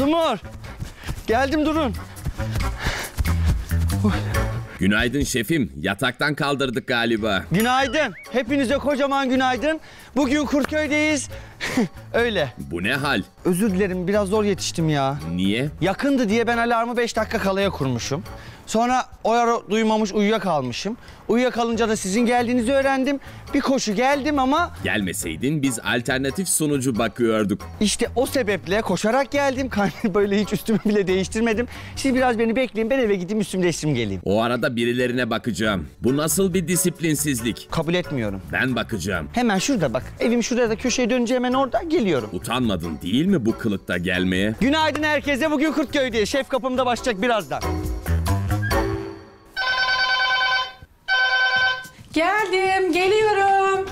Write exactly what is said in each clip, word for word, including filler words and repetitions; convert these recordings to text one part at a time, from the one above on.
Zumur. Geldim, durun. Günaydın şefim. Yataktan kaldırdık galiba. Günaydın. Hepinize kocaman günaydın. Bugün Kurköy'deyiz. Öyle. Bu ne hal? Özür dilerim, biraz zor yetiştim ya. Niye? Yakındı diye ben alarmı beş dakika kalaya kurmuşum. Sonra o ara duymamış uyuyakalmışım. Uyuyakalınca da sizin geldiğinizi öğrendim. Bir koşu geldim ama... Gelmeseydin biz alternatif sunucu bakıyorduk. İşte o sebeple koşarak geldim. Böyle hiç üstümü bile değiştirmedim. Siz biraz beni bekleyin, ben eve gideyim üstümü değiştireyim geleyim. O arada birilerine bakacağım. Bu nasıl bir disiplinsizlik? Kabul etmiyorum. Ben bakacağım. Hemen şurada bak. Evim şurada da köşeye dönünce hemen orada geliyorum. Utanmadın değil mi bu kılıkta gelmeye? Günaydın herkese. Bugün Kurtköy'deyiz. Şef kapımda başlayacak birazdan. Geldim, geliyorum.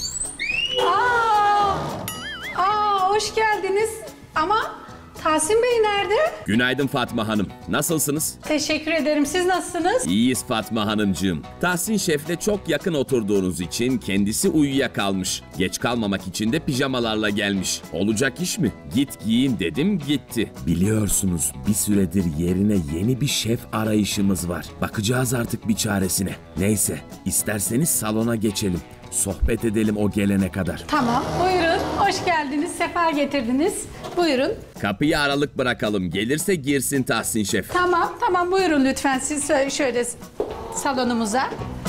Aa, aa, hoş geldiniz. Ama Tahsin Bey nerede? Günaydın Fatma Hanım. Nasılsınız? Teşekkür ederim. Siz nasılsınız? İyiyiz Fatma Hanımcığım. Tahsin Şef'le çok yakın oturduğunuz için kendisi uyuyakalmış. Geç kalmamak için de pijamalarla gelmiş. Olacak iş mi? Git giyin dedim, gitti. Biliyorsunuz bir süredir yerine yeni bir şef arayışımız var. Bakacağız artık bir çaresine. Neyse, isterseniz salona geçelim. Sohbet edelim o gelene kadar. Tamam, buyurun. Hoş geldiniz, sefa getirdiniz. Buyurun. Kapıyı aralık bırakalım. Gelirse girsin Tahsin Şef. Tamam, tamam. Buyurun lütfen siz şöyle salonumuza.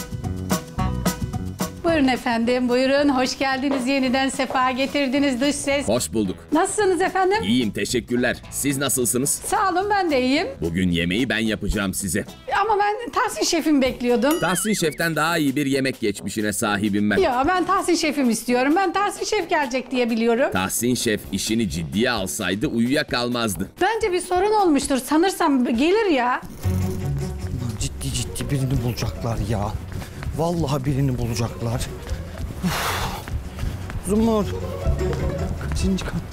Buyurun efendim, buyurun. Hoş geldiniz, yeniden sefa getirdiniz dış ses. Hoş bulduk. Nasılsınız efendim? İyiyim, teşekkürler. Siz nasılsınız? Sağ olun, ben de iyiyim. Bugün yemeği ben yapacağım size. Ama ben Tahsin Şef'imi bekliyordum. Tahsin Şef'ten daha iyi bir yemek geçmişine sahibim ben. Ya ben Tahsin Şef'im istiyorum. Ben Tahsin Şef gelecek diye biliyorum. Tahsin Şef işini ciddiye alsaydı uyuyakalmazdı. Bence bir sorun olmuştur. Sanırsam gelir ya. Ciddi ciddi birini bulacaklar ya. Vallahi birini bulacaklar. Uf. Zumur. Kaçıncı kat?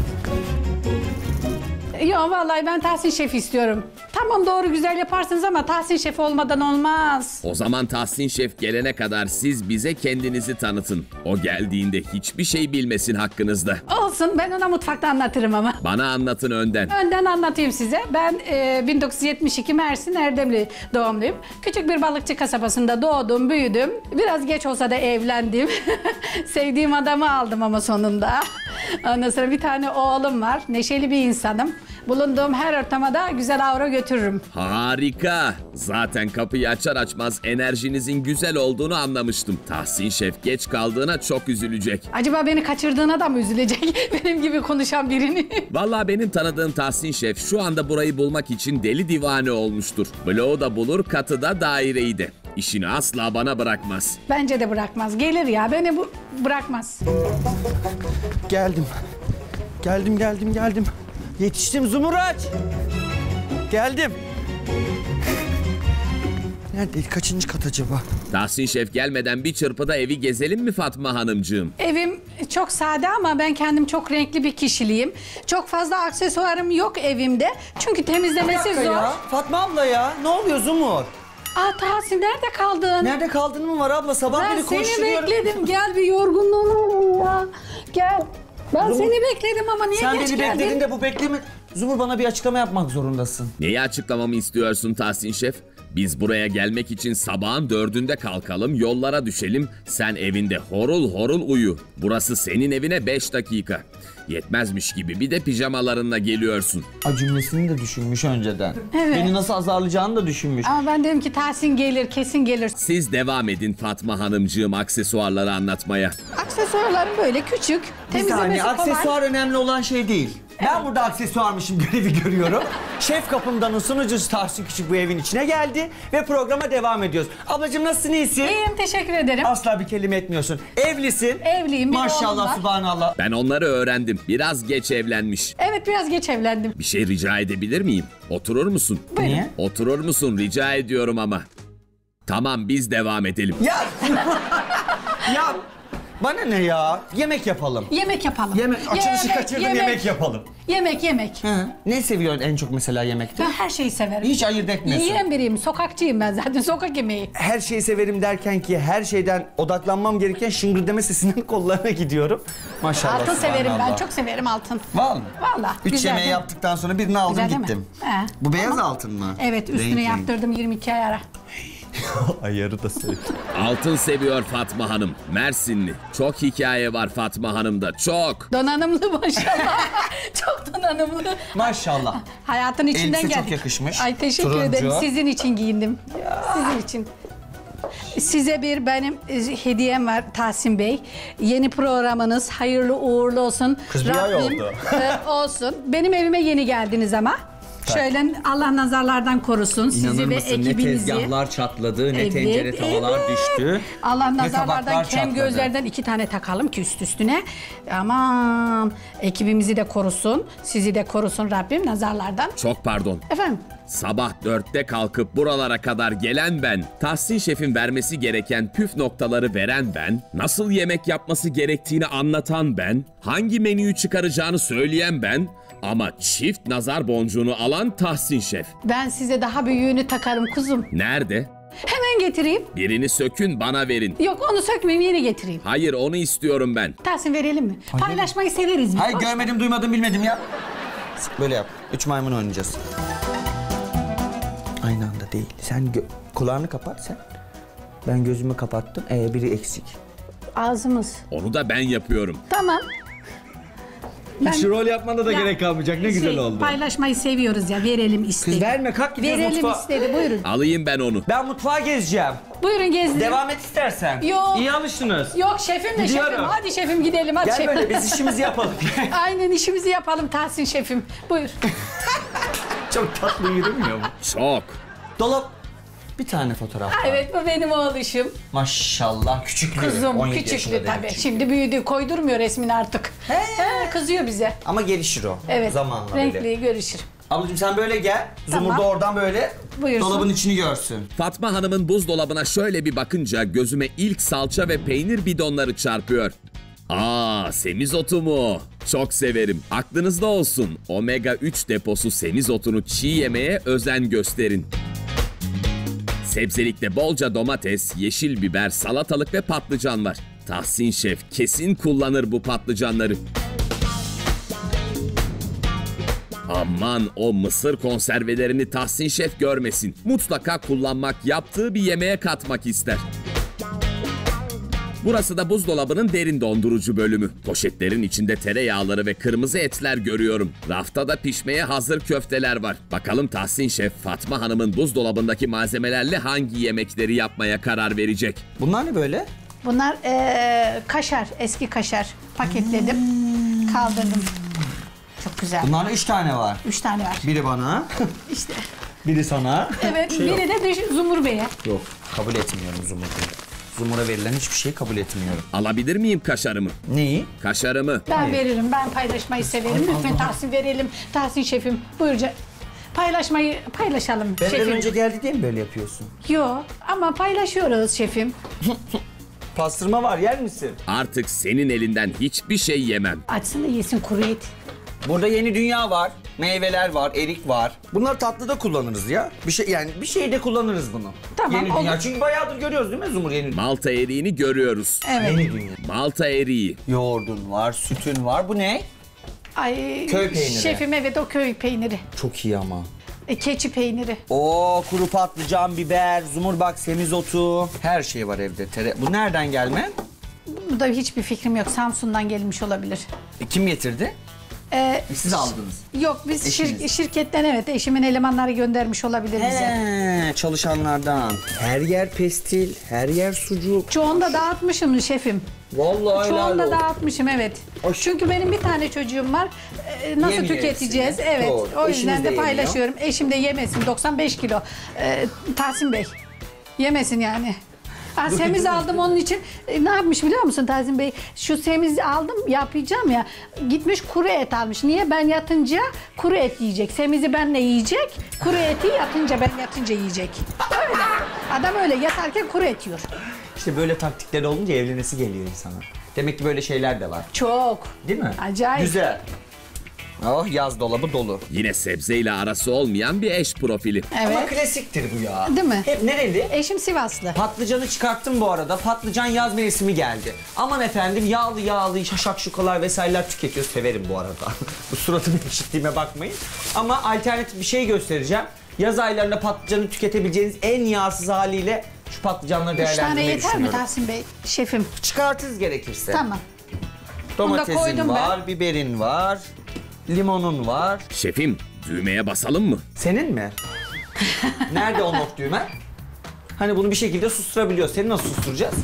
Yok vallahi ben Tahsin Şef istiyorum. Tamam doğru güzel yaparsınız ama Tahsin Şef olmadan olmaz. O zaman Tahsin Şef gelene kadar siz bize kendinizi tanıtın. O geldiğinde hiçbir şey bilmesin hakkınızda. Olsun ben ona mutfakta anlatırım ama. Bana anlatın önden. Önden anlatayım size. Ben e, bin dokuz yüz yetmiş iki Mersin Erdemli doğumluyum. Küçük bir balıkçı kasabasında doğdum, büyüdüm. Biraz geç olsa da evlendim. Sevdiğim adamı aldım ama sonunda. Ondan sonra bir tane oğlum var. Neşeli bir insanım. Bulunduğum her ortama da güzel aura götürürüm. Harika. Zaten kapıyı açar açmaz enerjinizin güzel olduğunu anlamıştım. Tahsin Şef geç kaldığına çok üzülecek. Acaba beni kaçırdığına da mı üzülecek? Benim gibi konuşan birini. Vallahi benim tanıdığım Tahsin Şef şu anda burayı bulmak için deli divane olmuştur. Bloğu da bulur, katı da daireyi de. İşini asla bana bırakmaz. Bence de bırakmaz. Gelir ya, beni bu bırakmaz. Geldim. Geldim, geldim, geldim. Yetiştim Zumur aç. Geldim. Nerede? Kaçıncı kat acaba? Tahsin Şef gelmeden bir çırpıda evi gezelim mi Fatma Hanımcığım? Evim çok sade ama ben kendim çok renkli bir kişiliğim. Çok fazla aksesuarım yok evimde. Çünkü temizlemesi zor. Ya, Fatma abla ya. Ne oluyor Zumur? Aa Tahsin nerede kaldın? Nerede kaldın mı var abla? Sabah Ben beri seni koşturuyorum. bekledim. Gel bir yorgunluğunu ya. Gel. Ben Zumur, seni bekledim ama niye sen geç beni geldin? bekledin de bu bekleme... Zumur bana bir açıklama yapmak zorundasın. Neyi açıklamamı istiyorsun Tahsin Şef? Biz buraya gelmek için sabahın dördünde kalkalım, yollara düşelim. Sen evinde horul horul uyu. Burası senin evine beş dakika. Yetmezmiş gibi bir de pijamalarınla geliyorsun. A cümlesini de düşünmüş önceden. Evet. Beni nasıl azarlayacağını da düşünmüş. Ama ben dedim ki Tahsin gelir, kesin gelir. Siz devam edin Fatma Hanımcığım aksesuarları anlatmaya. Aksesuarlarım böyle küçük. Bir saniye, Temizlemesi kolay. aksesuar önemli olan şey değil. Ben burada aksesuarmışım görevi görüyorum. Şef kapımdanın sunucusu Tahsin Küçük bu evin içine geldi ve programa devam ediyoruz. Ablacığım nasılsın, iyisin? İyiyim, teşekkür ederim. Asla bir kelime etmiyorsun. Evlisin. Evliyim, bir oğlum Maşallah, var. subhanallah. Ben onları öğrendim. Biraz geç evlenmiş. Evet, biraz geç evlendim. Bir şey rica edebilir miyim? Oturur musun? Niye? Oturur musun? Rica ediyorum ama. Tamam, biz devam edelim. Ya! Ya! Bana ne ya? Yemek yapalım. Yemek yapalım. Yemek, açılışı Yemek, kaçırdım, yemek. yemek yapalım. Yemek, yemek. Hı. Ne seviyorsun en çok mesela yemekte? Ben her şeyi severim. Hiç ayırt etmiyorsun. Yiyen biriyim, sokakçıyım ben zaten, sokak yemeği. Her şeyi severim derken ki her şeyden odaklanmam gereken şıngırdeme sesinin kollarına gidiyorum. Maşallah. Altın severim ben, subhanallah. çok severim altın. Vallahi. Vallahi. Üç güzel yemeği değil mi? yaptıktan sonra birini aldım Güzel değil mi? gittim. He. Bu beyaz altın mı? Evet, üstünü Renk renk. yaptırdım yirmi iki ay ara. Ayarı da söyle. Altın seviyor Fatma Hanım. Mersinli. Çok hikaye var Fatma Hanım'da. Çok. Donanımlı maşallah. Çok donanımlı. Maşallah. Hayatın içinden Elbise geldik. çok yakışmış. Ay teşekkür Turuncu. ederim. Sizin için giyindim. Sizin için. Size bir benim e, hediyem var Tahsin Bey. Yeni programınız hayırlı uğurlu olsun. Kız bir ay oldu. e, olsun. Benim evime yeni geldiniz ama. Şöyle Allah nazarlardan korusun sizi ve ekibinizi. Ne tezgahlar çatladı, ne Evet, tencere tavalar evet. düştü. Allah ne nazarlardan tabaklar kem çatladı. gözlerden iki tane takalım ki üst üstüne. Aman ekibimizi de korusun, sizi de korusun Rabbim nazarlardan. Çok pardon. Efendim? Sabah dörtte kalkıp buralara kadar gelen ben, Tahsin Şef'in vermesi gereken püf noktaları veren ben, nasıl yemek yapması gerektiğini anlatan ben, hangi menüyü çıkaracağını söyleyen ben, ama çift nazar boncuğunu alan Tahsin Şef. Ben size daha büyüğünü takarım kuzum. Nerede? Hemen getireyim. Birini sökün bana verin. Yok onu sökmeyeyim yeni getireyim. Hayır onu istiyorum ben. Tahsin verelim mi? Paylaşmayı severiz biz. Hayır Hoş- görmedim, duymadım, bilmedim ya. Böyle yap. Üç maymun oynayacağız. Aynı anda değil. Sen gö- kulağını kapat sen. Ben gözümü kapattım. Ee, biri eksik. Ağzımız. Onu da ben yapıyorum. Tamam. Hiç rol yapmana da Ya, gerek kalmayacak. Ne şey, güzel oldu. Paylaşmayı seviyoruz ya. Verelim istedi. Kız verme, kalk gidiyoruz Verelim mutfağa. istedi. Buyurun. Alayım ben onu. Ben mutfağa gezeceğim. Buyurun gezdirin. Devam et istersen. Yok. İyi alıştınız. Yok şefim de Gidiyorum. şefim. Hadi şefim gidelim. Hadi Gel şefim. böyle biz işimizi yapalım. Aynen işimizi yapalım Tahsin şefim. Buyur. Çok tatlı yürümüyor mu? Çok. Dolap. Bir tane fotoğraf var. Evet bu benim oğluşum. Maşallah küçüklü. Kızım on yedi yaşında küçüklü değil, tabii. küçüklü. Şimdi büyüdü. Koydurmuyor resmini artık. He. He, kızıyor bize. Ama gelişir o. Evet. Zamanla Renkli böyle. görüşür. Ablacığım sen böyle gel. Tamam. Zumur da oradan böyle Buyursun. dolabın içini görsün. Fatma Hanım'ın buzdolabına şöyle bir bakınca gözüme ilk salça ve peynir bidonları çarpıyor. Aa, semizotu mu? Çok severim. Aklınızda olsun. omega üç deposu semizotunu çiğ yemeye özen gösterin. Sebzelikte bolca domates, yeşil biber, salatalık ve patlıcan var. Tahsin Şef kesin kullanır bu patlıcanları. Aman o mısır konservelerini Tahsin Şef görmesin. Mutlaka kullanmak, yaptığı bir yemeğe katmak ister. Burası da buzdolabının derin dondurucu bölümü. Poşetlerin içinde tereyağları ve kırmızı etler görüyorum. Rafta da pişmeye hazır köfteler var. Bakalım Tahsin Şef Fatma Hanım'ın buzdolabındaki malzemelerle hangi yemekleri yapmaya karar verecek? Bunlar ne böyle? Bunlar eee, kaşar, eski kaşar. Paketledim, kaldırdım. Çok güzel. Bunlarda üç tane var. Üç tane var. Biri bana, İşte. biri sana. Evet, Şey yok. biri de düş- Zumur Bey'e. Yok, kabul etmiyorum Zumur'u. Zumur'a verilen hiçbir şeyi kabul etmiyorum. Alabilir miyim kaşarımı? Neyi? Kaşarımı. Ben Hayır. veririm, ben paylaşmayı severim. Lütfen Tahsin verelim. Tahsin şefim, buyurca. Paylaşmayı paylaşalım Benden şefim. önce geldi diye mi böyle yapıyorsun? Yok ama paylaşıyoruz şefim. Pastırma var, yer misin? Artık senin elinden hiçbir şey yemem. Açsın da yesin kuru et. Burada yeni dünya var. Meyveler var, erik var. Bunlar tatlıda kullanırız ya. Bir şey yani bir şeyde kullanırız bunu. Tamam, Yeni dünya. olur. Çünkü bayağıdır görüyoruz değil mi Zumur yeni dünya? Malta eriğini görüyoruz. Evet. Yeni dünya. Malta eriği. Yoğurdun var, sütün var. Bu ne? Ay, Köy peyniri. Şefim evet o köy peyniri. Çok iyi ama. E, keçi peyniri. Oo, kuru patlıcan, biber, zumur bak, semizotu. Her şey var evde. Tere... Bu nereden gelme? Burada hiçbir fikrim yok. Samsun'dan gelmiş olabilir. E, kim getirdi? Ee, Siz aldınız. Yok biz şir- Eşiniz. şirketten evet eşimin elemanları göndermiş olabilir bize. He, çalışanlardan. Her yer pestil, her yer sucuk. Çoğunu da dağıtmışım şefim. Vallahi helal Çoğunu da olsun. dağıtmışım evet. Hoş. Çünkü benim bir tane çocuğum var. Ee, nasıl Yemiyor tüketeceğiz? hepsini. Evet. Doğru. O Eşiniz yüzden de de yemiyor. paylaşıyorum. Eşim de yemesin. doksan beş kilo. Ee, Tahsin Bey. Yemesin yani. Ha, semiz aldım onun için. E, ne yapmış biliyor musun Tahsin Bey? Şu semiz aldım yapacağım ya. Gitmiş kuru et almış. Niye? Ben yatınca kuru et yiyecek. Semizi benle yiyecek. Kuru eti yatınca ben yatınca yiyecek. Öyle. Adam öyle yatarken kuru et yiyor. İşte böyle taktikleri olunca evlenesi geliyor insana. Demek ki böyle şeyler de var. Çok. Değil mi? Acayip. Güzel. Oh, yaz dolabı dolu. Yine sebzeyle arası olmayan bir eş profili. Ama Evet. klasiktir bu ya. Değil mi? Hep nereli? Eşim Sivaslı. Patlıcanı çıkarttım bu arada. Patlıcan yaz mevsimi geldi. Aman efendim yağlı yağlı şakşukalar vesaireler tüketiyor. Severim bu arada. Bu suratımı ekşittiğime bakmayın. Ama alternatif bir şey göstereceğim. Yaz aylarında patlıcanı tüketebileceğiniz en yağsız haliyle şu patlıcanları Üç tane değerlendirmeyi yeter mi düşünüyorum. Tahsin Bey? Şefim. Çıkartırız gerekirse. Tamam. Bunu da Domatesin koydum ben. var, biberin var, limonun var. Şefim, düğmeye basalım mı? Senin mi? Nerede o nok düğme? Hani bunu bir şekilde susturabiliyor. Seni nasıl susturacağız?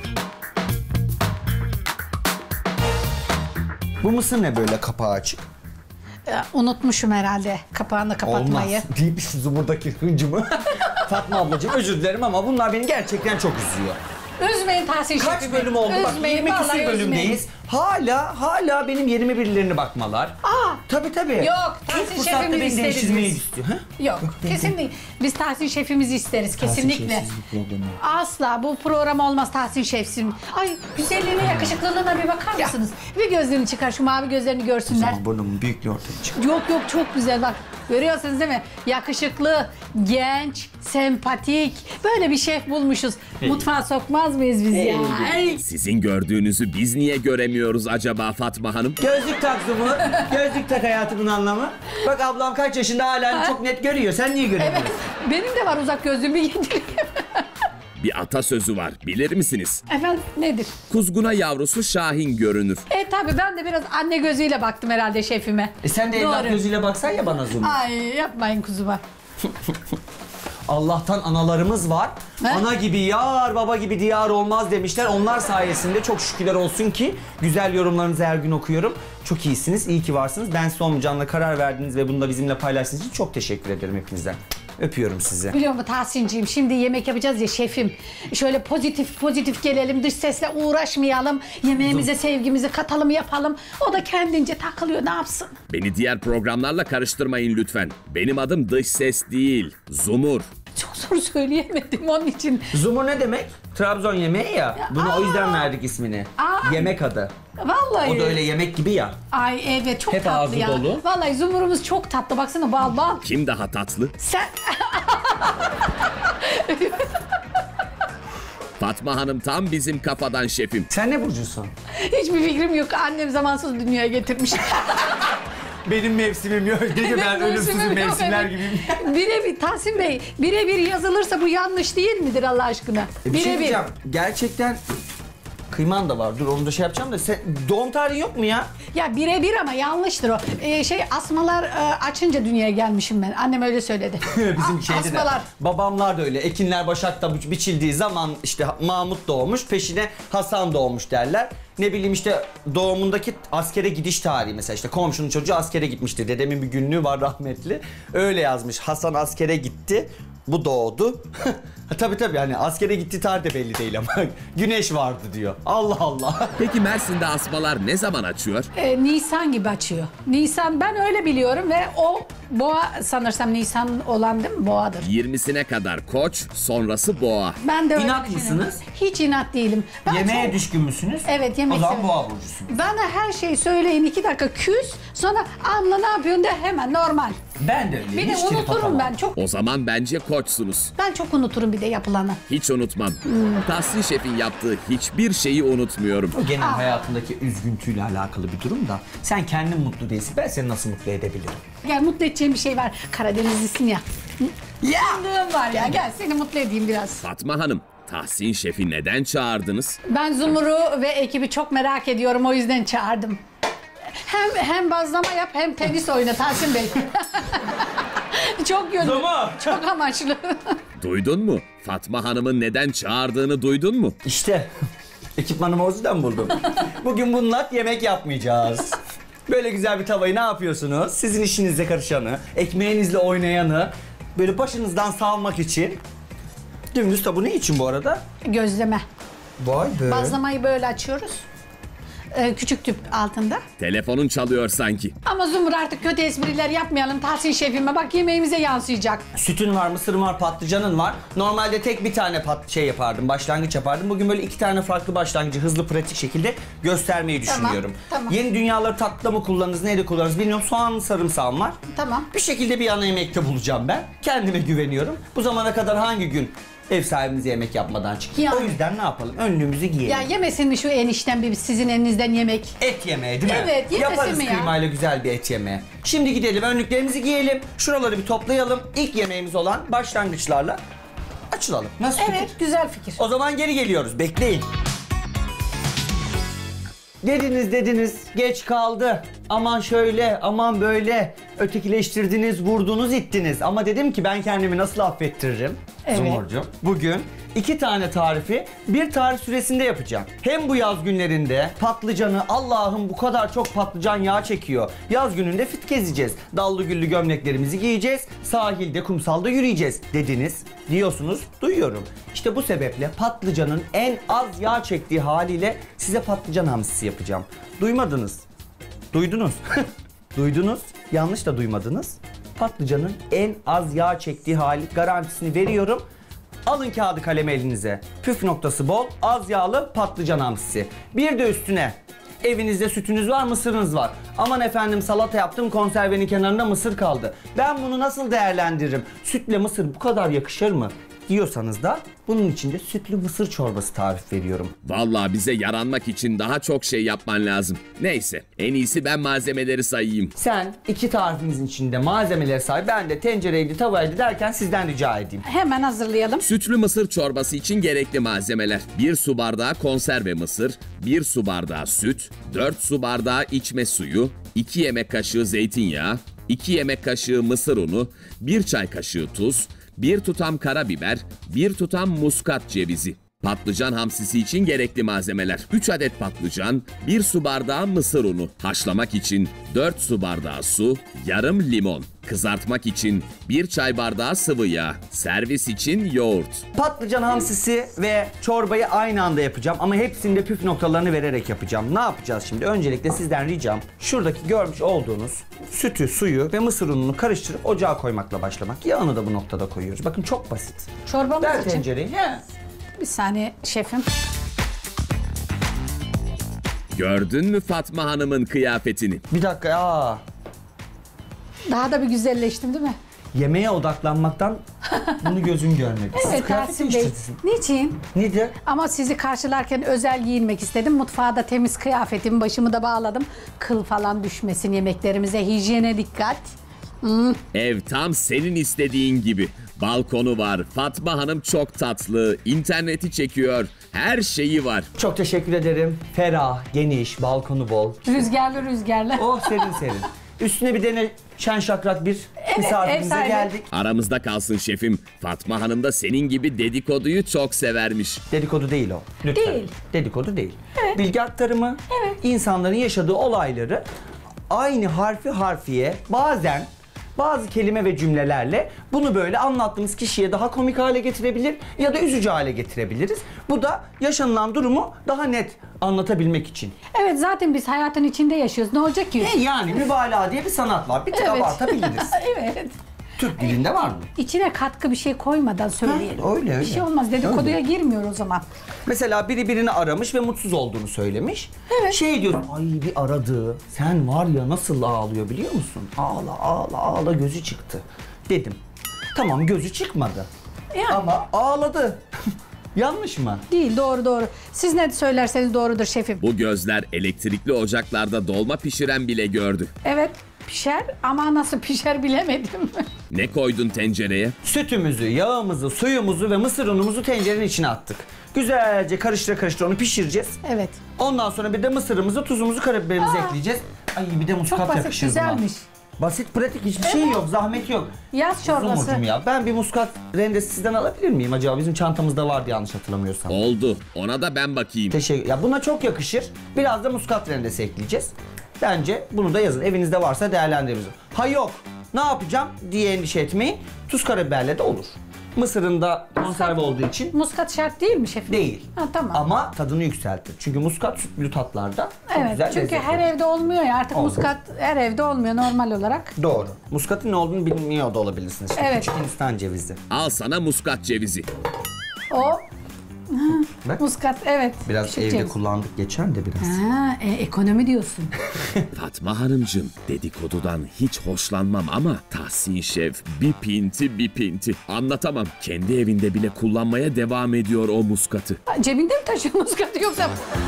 Bu mısır ne böyle kapağı açık? Ya, unutmuşum herhalde kapağını kapatmayı. Olmaz. Deyip şu zumurdaki hıncımı. Fatma ablacığım özür dilerim ama bunlar beni gerçekten çok üzüyor. Üzmeyin Tahsin Kaç Şefim. bölüm oldu? Bak Üzmeyin, yirmi vallahi küsur üzmeyin. bölümdeyiz. Hala hala benim yerime birilerini bakmalar. Aa! Tabii tabii. Yok, İlk Tahsin fırsatta şefimiz beni isteriz değiştirmeyi biz. istiyor. Ha? Yok, kesinlikle. Biz Tahsin Şefimizi isteriz, kesinlikle. şefsiz bir program yok. Asla bu program olmaz Tahsin Şefsim. Ay güzelliğine, yakışıklılığına bir bakar mısınız? Bir gözlerini çıkar, şu mavi gözlerini görsünler. Tamam burnumun büyüklüğü ortaya çıkıyor. Yok yok çok güzel bak. Görüyorsunuz değil mi? Yakışıklı, genç, sempatik. Böyle bir şef bulmuşuz. Mutfağa sokmaz mıyız biz ya? Ay. Sizin gördüğünüzü biz niye göremiyoruz acaba Fatma Hanım? Gözlük tak Zumur. Gözlük tak hayatımın anlamı. Bak ablam kaç yaşında hala çok net görüyor. Sen niye göremiyorsun? Evet, benim de var uzak gözlüğüm bir getireyim. Bir atasözü var, bilir misiniz? Efendim nedir? Kuzguna yavrusu Şahin görünür. E tabi ben de biraz anne gözüyle baktım herhalde şefime. E sen de evlat Doğru. gözüyle baksan ya bana Zumur. Ay yapmayın kuzuma. Allah'tan analarımız var. He? Ana gibi yar, baba gibi diyar olmaz demişler. Onlar sayesinde çok şükürler olsun ki güzel yorumlarınızı her gün okuyorum. Çok iyisiniz, iyi ki varsınız. Ben son canla karar verdiniz ve bunu da bizimle paylaştığınız için çok teşekkür ederim hepinizden. Öpüyorum sizi. Biliyor musun Tahsin'ciğim şimdi yemek yapacağız ya şefim. Şöyle pozitif pozitif gelelim, dış sesle uğraşmayalım. Yemeğimize sevgimizi katalım yapalım. O da kendince takılıyor, ne yapsın? Beni diğer programlarla karıştırmayın lütfen. Benim adım dış ses değil, Zumur. Çok zor söyleyemedim onun için. Zumur ne demek? Trabzon yemeği ya. Bunu aa. o yüzden verdik ismini. Aa. Yemek adı. Vallahi. O da öyle yemek gibi ya. Ay evet çok Hep tatlı ağzı ya. dolu. Vallahi zumurumuz çok tatlı. Baksana bal bal. Kim daha tatlı? Sen Fatma Hanım tam bizim kafadan şefim. Sen ne burcusun? hiçbir fikrim yok. Annem zamansız dünyaya getirmiş. Benim mevsimim yok. Dedi ben Benim ölümsüzüm mevsimim yok, mevsimler evet. gibiyim. Birebir Tahsin Bey, birebir yazılırsa bu yanlış değil midir Allah aşkına? E bir şey Birebir. diyeceğim. Gerçekten kıyman da var. Dur onu da şey yapacağım da. Sen, doğum tarihi yok mu ya? Ya birebir ama yanlıştır o. Ee, şey asmalar e, açınca dünyaya gelmişim ben. Annem öyle söyledi. Bizim A- şeyde de. asmalar. Babamlar da öyle. Ekinler başakta bi- biçildiği zaman işte Mahmut doğmuş. Peşine Hasan doğmuş derler. Ne bileyim işte doğumundaki askere gidiş tarihi mesela işte komşunun çocuğu askere gitmişti. Dedemin bir günlüğü var rahmetli. Öyle yazmış. Hasan askere gitti. Bu doğdu. Tabii tabii hani askere gittiği tarih de belli değil ama güneş vardı diyor. Allah Allah. Peki Mersin'de asmalar ne zaman açıyor? Ee, Nisan gibi açıyor. Nisan ben öyle biliyorum ve o boğa sanırsam Nisan olan değil mi? Boğadır. yirmisine kadar Koç, sonrası Boğa. Ben de öyle İnat düşünüyorum. mısınız? Hiç inat değilim. Ben Yemeğe çok- düşkün müsünüz? Evet, yemek O zaman severim. boğa burcusunuz. Bana her şeyi söyleyin iki dakika küs sonra abla ne yapıyorsun de hemen normal. Ben de öyle. Bir de unuturum ben çok O zaman bence Koçsunuz. ben çok unuturum bir de yapılanı. Hiç unutmam. Hmm. Tahsin Şef'in yaptığı hiçbir şeyi unutmuyorum. O genel hayatındaki üzüntüyle alakalı bir durum da sen kendin mutlu değilsin. Ben seni nasıl mutlu edebilirim? Gel mutlu edeceğim bir şey var. Karadenizlisin ya. Ya! Fındığım var ya gel seni mutlu edeyim biraz. Fatma Hanım, Tahsin Şef'i neden çağırdınız? Ben Zumur'u ve ekibi çok merak ediyorum o yüzden çağırdım. Hem hem bazlama yap hem tenis oyna Tahsin Bey. Çok yönlü. Zumur! Çok amaçlı. Duydun mu? Fatma Hanım'ın neden çağırdığını duydun mu? İşte ekipmanımı o yüzden buldum. Bugün bununla yemek yapmayacağız. Böyle güzel bir tavayı ne yapıyorsunuz? Sizin işinizle karışanı, ekmeğinizle oynayanı böyle başınızdan salmak için. Dümdüz tabu ne için bu arada? Gözleme. Vay be. Bazlamayı böyle açıyoruz. e, küçük tüp altında. Telefonun çalıyor sanki. Ama Zumur artık kötü espriler yapmayalım Tahsin şefime. Bak yemeğimize yansıyacak. Sütün var, mısırın var, patlıcanın var. Normalde tek bir tane pat şey yapardım, başlangıç yapardım. Bugün böyle iki tane farklı başlangıcı hızlı pratik şekilde göstermeyi Tamam, düşünüyorum. tamam. Yeni dünyaları tatlıda mı kullanırız, neyle kullanırız bilmiyorum. Soğan, sarımsağım var. Tamam. Bir şekilde bir ana yemekte bulacağım ben. Kendime güveniyorum. Bu zamana kadar hangi gün ev sahibimize yemek yapmadan çıktık? Yani. O yüzden ne yapalım? Önlüğümüzü giyelim. Ya yemesin mi şu enişten bir sizin elinizden yemek? Et yemeği değil mi? Evet, yemesin Yaparız mi ya? kıymayla güzel bir et yemeği. Şimdi gidelim, önlüklerimizi giyelim. Şuraları bir toplayalım. İlk yemeğimiz olan başlangıçlarla açılalım. Nasıl fikir? Evet, güzel fikir. O zaman geri geliyoruz. Bekleyin. Dediniz dediniz, geç kaldı. Aman şöyle, aman böyle. Ötekileştirdiniz, vurdunuz, ittiniz. Ama dedim ki ben kendimi nasıl affettiririm? Evet. Zumurcuğum. Bugün iki tane tarifi bir tarif süresinde yapacağım. Hem bu yaz günlerinde patlıcanı, Allah'ım bu kadar çok patlıcan yağı çekiyor. Yaz gününde fit gezeceğiz. Dallı güllü gömleklerimizi giyeceğiz. Sahilde, kumsalda yürüyeceğiz dediniz. Diyorsunuz, duyuyorum. İşte bu sebeple patlıcanın en az yağ çektiği haliyle size patlıcan hamsisi yapacağım. Duymadınız. Duydunuz. Duydunuz. Yanlış da duymadınız. Patlıcanın en az yağ çektiği hali garantisini veriyorum. Alın kağıdı kalemi elinize. Püf noktası bol, az yağlı patlıcan hamsisi. Bir de üstüne evinizde sütünüz var, mısırınız var. Aman efendim salata yaptım, konservenin kenarında mısır kaldı. Ben bunu nasıl değerlendiririm? Sütle mısır bu kadar yakışır mı? Diyorsanız da bunun için de sütlü mısır çorbası tarif veriyorum. Vallahi bize yaranmak için daha çok şey yapman lazım. Neyse, en iyisi ben malzemeleri sayayım. Sen iki tarifimizin içinde malzemeleri say, ben de tencereydi, tavaydı derken sizden rica edeyim. Hemen hazırlayalım. Sütlü mısır çorbası için gerekli malzemeler: bir su bardağı konserve mısır, bir su bardağı süt, dört su bardağı içme suyu, iki yemek kaşığı zeytinyağı, iki yemek kaşığı mısır unu, bir çay kaşığı tuz, bir tutam karabiber, bir tutam muskat cevizi. Patlıcan hamsisi için gerekli malzemeler: üç adet patlıcan, bir su bardağı mısır unu, haşlamak için dört su bardağı su, yarım limon, kızartmak için bir çay bardağı sıvı yağ, servis için yoğurt. Patlıcan hamsisi ve çorbayı aynı anda yapacağım ama hepsinde püf noktalarını vererek yapacağım. Ne yapacağız şimdi? Öncelikle sizden ricam şuradaki görmüş olduğunuz sütü, suyu ve mısır ununu karıştırıp ocağa koymakla başlamak. Yağını da bu noktada koyuyoruz. Bakın çok basit. Çorbamız Ver için. tencereyi. Bir saniye şefim. Gördün mü Fatma Hanım'ın kıyafetini? Bir dakika ya. Daha da bir güzelleştim değil mi? Yemeğe odaklanmaktan bunu gözün görmedi. Siz Evet kıyafet Tahsin Bey. değiştirdiniz. Niçin? Nedir? Ama sizi karşılarken özel giyinmek istedim. Mutfağa da temiz kıyafetimi, başımı da bağladım. Kıl falan düşmesin yemeklerimize. Hijyene dikkat. Ev tam senin istediğin gibi. Balkonu var, Fatma Hanım çok tatlı, interneti çekiyor, her şeyi var. Çok teşekkür ederim. Ferah, geniş, balkonu bol. Rüzgarlı rüzgarlı. Oh serin serin. Üstüne bir tane şen şakrak bir ev misafirimize sahibi. geldik. Aramızda kalsın şefim, Fatma Hanım da senin gibi dedikoduyu çok severmiş. Dedikodu değil o. Lütfen. Değil. Dedikodu değil. Bilgi aktarımı, insanların yaşadığı olayları aynı harfi harfiye bazen bazı kelime ve cümlelerle bunu böyle anlattığımız kişiye daha komik hale getirebilir ya da üzücü hale getirebiliriz. Bu da yaşanılan durumu daha net anlatabilmek için. Evet zaten biz hayatın içinde yaşıyoruz. Ne olacak ki? E yani mübalağa diye bir sanat var. Bir tık Evet. abartabiliriz. Evet. Türk dilinde var mı? İçine katkı bir şey koymadan söyleyelim. Ha, öyle, öyle. Bir şey olmaz. Dedikoduya girmiyor o zaman. Mesela biri birini aramış ve mutsuz olduğunu söylemiş. Evet. Şey diyorum, ay bir aradı. Sen var ya nasıl ağlıyor biliyor musun? Ağla ağla ağla gözü çıktı dedim. Tamam gözü çıkmadı. Yani. Ama ağladı. Yanlış mı? Değil doğru doğru. Siz ne söylerseniz doğrudur şefim. Bu gözler elektrikli ocaklarda dolma pişiren bile gördü. Evet pişer ama nasıl pişer bilemedim. Ne koydun tencereye? Sütümüzü, yağımızı, suyumuzu ve mısır unumuzu tencerenin içine attık. Güzelce karıştıra karıştıra onu pişireceğiz. Evet. Ondan sonra bir de mısırımızı, tuzumuzu, karabiberimizi Aa. ekleyeceğiz. Ay bir de muskat Çok basit yakışır buna. güzelmiş. Basit, pratik, hiçbir şey yok, zahmet yok. Yaz çorbası. Zumurcuğum ya, ben bir muskat rendesi sizden alabilir miyim acaba? Bizim çantamızda vardı yanlış hatırlamıyorsam. Oldu, ona da ben bakayım. Teşekkür. Ya buna çok yakışır. Biraz da muskat rendesi ekleyeceğiz. Bence bunu da yazın. Evinizde varsa değerlendiririz. Ha yok, ne yapacağım diye endişe etmeyin. Tuz karabiberle de olur. Mısırın da konserve olduğu için Muskat şart değil mi şefim? değil. Ha, tamam. Ama tadını yükseltir. Çünkü muskat sütlü tatlarda çok Evet, güzel çünkü lezzet her verir. evde olmuyor ya artık Olmaz. muskat her evde olmuyor normal olarak. Doğru. Muskatın ne olduğunu bilmiyor da olabilirsiniz. İşte Evet. Küçük Hindistan cevizi. Al sana muskat cevizi. O Bak. muskat evet. Biraz küçük evde ceviz. kullandık geçen de biraz. Ha, e, ekonomi diyorsun. Fatma Hanımcığım, dedikodudan hiç hoşlanmam ama Tahsin Şef bir pinti bir pinti. Anlatamam. Kendi evinde bile kullanmaya devam ediyor o muskatı. Cebinde mi taşıyor muskatı yoksa?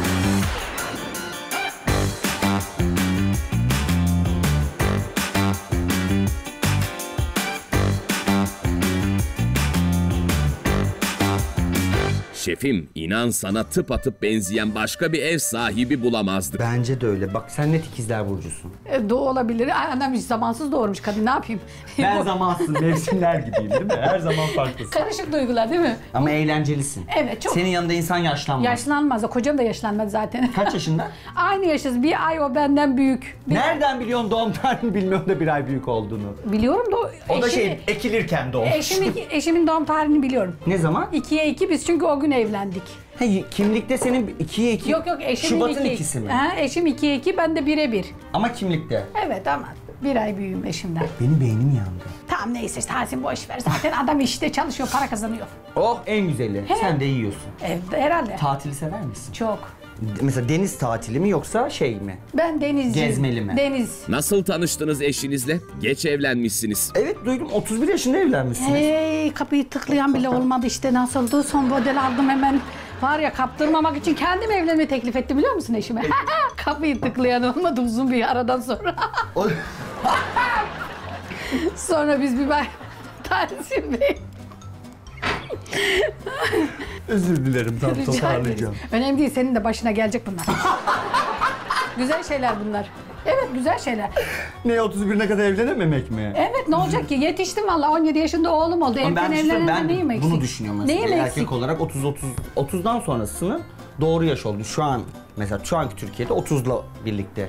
Şefim, inan sana tıpatıp benzeyen başka bir ev sahibi bulamazdık. Bence de öyle. Bak sen net ikizler burcusun. E, doğu olabilir. Ay, Anam hiç zamansız doğurmuş kadın ne yapayım? Ben zamansız mevsimler gibiyim değil mi? Her zaman farklısın. Karışık duygular değil mi? Ama eğlencelisin. Evet, çok. Senin yanında insan yaşlanmaz. Yaşlanmaz. O kocam da yaşlanmaz zaten. Kaç yaşında? Aynı yaşız. Bir ay o benden büyük. Bir- Nereden biliyorsun doğum tarihini bilmiyorum da bir ay büyük olduğunu. Biliyorum da O da eşi- şey ekilirken doğmuş. Eşimin, eşimin doğum tarihini biliyorum. Ne zaman? ikiye iki biz çünkü o gün evlendik. He, kimlikte senin ikiye iki. Yok yok eşimin Şubat'ın iki- ikisi mi? Ha, eşim ikiye iki ben de bire bir. Ama kimlikte. Evet ama bir ay büyüğüm eşimden. Benim beynim yandı. Tamam neyse Tahsin boş ver. Zaten adam işte çalışıyor para kazanıyor. Oh en güzeli. Sen de yiyorsun. Evde herhalde. Tatili sever misin? Çok. Mesela deniz tatili mi yoksa şey mi? Ben denizciyim. Gezmeli mi? Deniz. Nasıl tanıştınız eşinizle? Geç evlenmişsiniz. Evet duydum otuz bir yaşında evlenmişsiniz. Hey kapıyı tıklayan bile olmadı işte nasıldı. Son model aldım hemen. Var ya kaptırmamak için kendim evlenme teklif etti biliyor musun eşime? Kapıyı tıklayan olmadı uzun bir aradan sonra. O- Sonra biz bir bak Tahsin Bey. Özür dilerim tam Rica toparlayacağım. ederiz. Önemli değil senin de başına gelecek bunlar. Güzel şeyler bunlar. Evet güzel şeyler. Ne otuz birine kadar evlenememek mi? Evet ne olacak ki yetiştim valla on yedi yaşında oğlum oldu. Ama Erken ben, işte, evlenene ben neyim eksik? bunu düşünüyorum mesela. Neyim Erkek eksik? olarak otuz otuz otuzdan sonrasını doğru yaş oldu. Şu an mesela şu anki Türkiye'de otuzla birlikte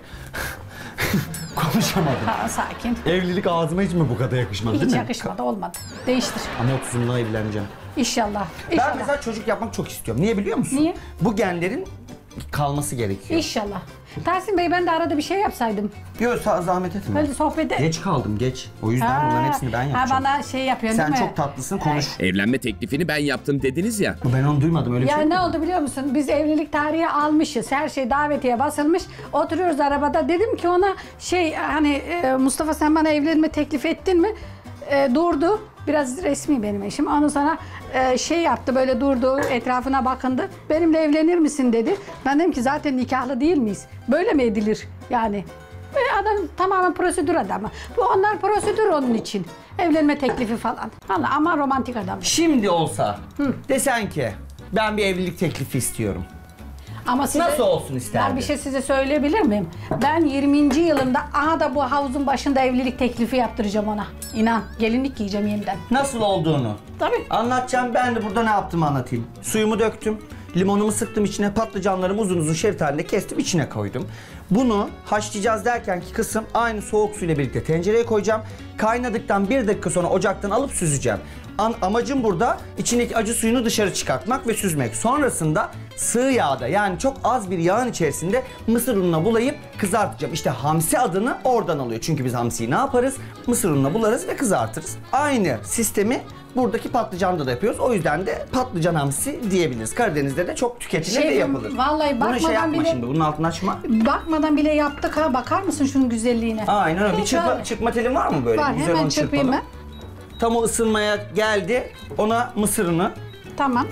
konuşamadım. Ha, sakin. Evlilik ağzıma hiç mi bu kadar yakışmadı değil Hiç mi? yakışmadı olmadı. Değiştir. Ama otuzumda evleneceğim. İnşallah. Ben İnşallah. mesela çocuk yapmak çok istiyorum. Niye biliyor musun? Niye? Bu genlerin kalması gerekiyor. İnşallah. Tahsin Bey ben de arada bir şey yapsaydım. Yok sağ zahmet etme. Böyle sohbete... Geç kaldım geç. O yüzden Ha, bunların hepsini ben yapacağım. Ha bana şey yapıyorsun Sen değil mi? çok tatlısın konuş. Evlenme teklifini ben yaptım dediniz ya. Ben onu duymadım öyle bir Ya şey. ne oldu biliyor musun? Biz evlilik tarihi almışız. Her şey davetiye basılmış. Oturuyoruz arabada. Dedim ki ona şey hani e, Mustafa sen bana evlenme teklif ettin mi? E, durdu. Biraz resmi benim eşim. Ondan sonra e, şey yaptı böyle durdu etrafına bakındı. Benimle evlenir misin dedi. Ben dedim ki zaten nikahlı değil miyiz? Böyle mi edilir yani? Ve adam tamamen prosedür adamı. Bu onlar prosedür onun için. Evlenme teklifi falan. Vallahi ama romantik adam. Şimdi olsa desen ki ben bir evlilik teklifi istiyorum. Ama size, Nasıl olsun isterdin? Ben bir şey size söyleyebilir miyim? Ben yirminci yılımda aha da bu havuzun başında evlilik teklifi yaptıracağım ona. İnan gelinlik giyeceğim yeniden. Nasıl olduğunu. Tabii. Anlatacağım ben de burada ne yaptığımı anlatayım. Suyumu döktüm. Limonumu sıktım içine, patlıcanlarımı uzun uzun şerit halinde kestim, içine koydum. Bunu haşlayacağız derkenki kısım aynı soğuk suyla birlikte tencereye koyacağım. Kaynadıktan bir dakika sonra ocaktan alıp süzeceğim. An amacım burada içindeki acı suyunu dışarı çıkartmak ve süzmek. Sonrasında sığ yağda yani çok az bir yağın içerisinde mısır ununa bulayıp kızartacağım. İşte hamsi adını oradan alıyor. Çünkü biz hamsiyi ne yaparız? Mısır ununa bularız ve kızartırız. Aynı sistemi buradaki patlıcanda da yapıyoruz. O yüzden de patlıcan hamsi diyebiliriz. Karadeniz'de de çok tüketilir ve Şefim, yapılır. vallahi Bunu bakmadan şey yapma bile- şimdi, bunun altını açma. Bakmadan bile yaptık ha. Bakar mısın şunun güzelliğine? Aynen öyle. Bir Hiç çırpma, öyle. çırpma telin var mı böyle? Var Güzel hemen onu çırpayım çırpalım. ben. Tam o ısınmaya geldi. Ona mısırını Tamam.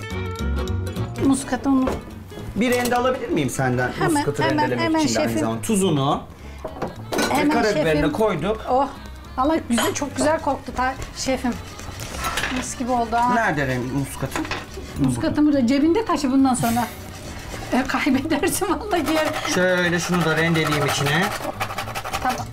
Muskatı unu. bir rende alabilir miyim senden? Hemen, Muskatı hemen, rendelemek hemen için de aynı şefim. zamanda. Tuzunu ve Hemen karabiberini şefim. koyduk. Oh. Vallahi güzel, çok güzel koktu ta şefim. Mis gibi oldu ha. Nerede renk muskatın? Muskatımı da cebinde taşı bundan sonra. E, kaybedersin vallahi yer. Şöyle şunu da rendeleyeyim içine. Tamam.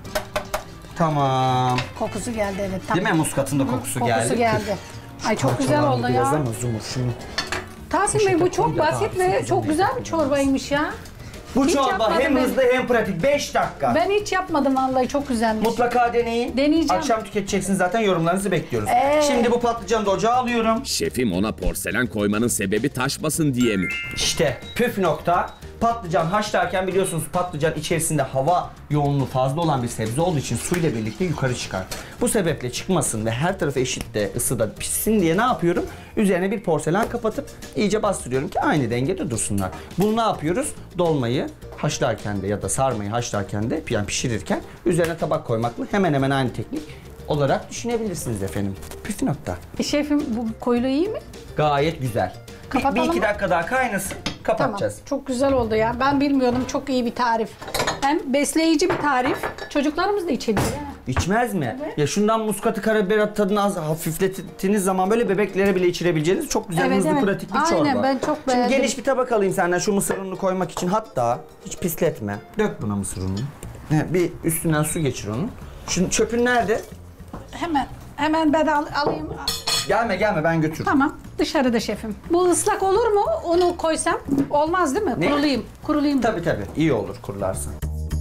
Tamam. Kokusu geldi evet. Tamam. Değil mi? Muskatın da kokusu, Kokusu geldi. geldi. Ay çok güzel Parçalandı oldu biraz ya. ama zumur şunu. Tahsin Bey bu çok Poşete koy da basit daha ve güzel çok güzel bir çorbaymış ya. Bu Hiç çorba yapmadım hem ben. hızlı hem pratik. beş dakika. Ben hiç yapmadım vallahi, çok güzelmiş. Mutlaka deneyin. Deneyeceğim. Akşam tüketeceksiniz zaten, yorumlarınızı bekliyoruz. Ee? Şimdi bu patlıcanı da ocağa alıyorum. Şefim ona porselen koymanın sebebi taşmasın diye mi? İşte püf nokta. Patlıcan haşlarken biliyorsunuz patlıcan içerisinde hava yoğunluğu fazla olan bir sebze olduğu için suyla birlikte yukarı çıkar. Bu sebeple çıkmasın ve her tarafı eşit de ısıda pişsin diye ne yapıyorum? Üzerine bir porselen kapatıp iyice bastırıyorum ki aynı dengede dursunlar. Bunu ne yapıyoruz? Dolmayı haşlarken de ya da sarmayı haşlarken de, yani pişirirken üzerine tabak koymakla hemen hemen aynı teknik olarak düşünebilirsiniz efendim. Püf nokta. E, şefim bu koyulu iyi mi? Gayet güzel. Bir, bir Kapatalım iki mı? dakika daha kaynasın. Kapatacağız. Tamam. Çok güzel oldu ya. Ben bilmiyordum. Çok iyi bir tarif. Hem besleyici bir tarif. Çocuklarımız da içebilir. ha. İçmez mi? Evet. Ya şundan muskatı karabiber tadını az hafiflettiğiniz zaman böyle bebeklere bile içirebileceğiniz çok güzel, Evet, hızlı, evet. pratik bir Aynen, çorba. ben çok Şimdi beğendim. geniş bir tabak alayım senden şu mısır ununu koymak için. Hatta hiç pisletme. Dök buna mısır ununu. He, bir üstünden su geçir onun. Şimdi çöpün nerede? Hemen hemen ben al- alayım. Gelme gelme, ben götürürüm. Tamam. Dışarıda şefim. Bu ıslak olur mu? Onu koysam olmaz değil mi? Ne? Kurulayım. Kurulayım. Tabii tabii. İyi olur kurularsan.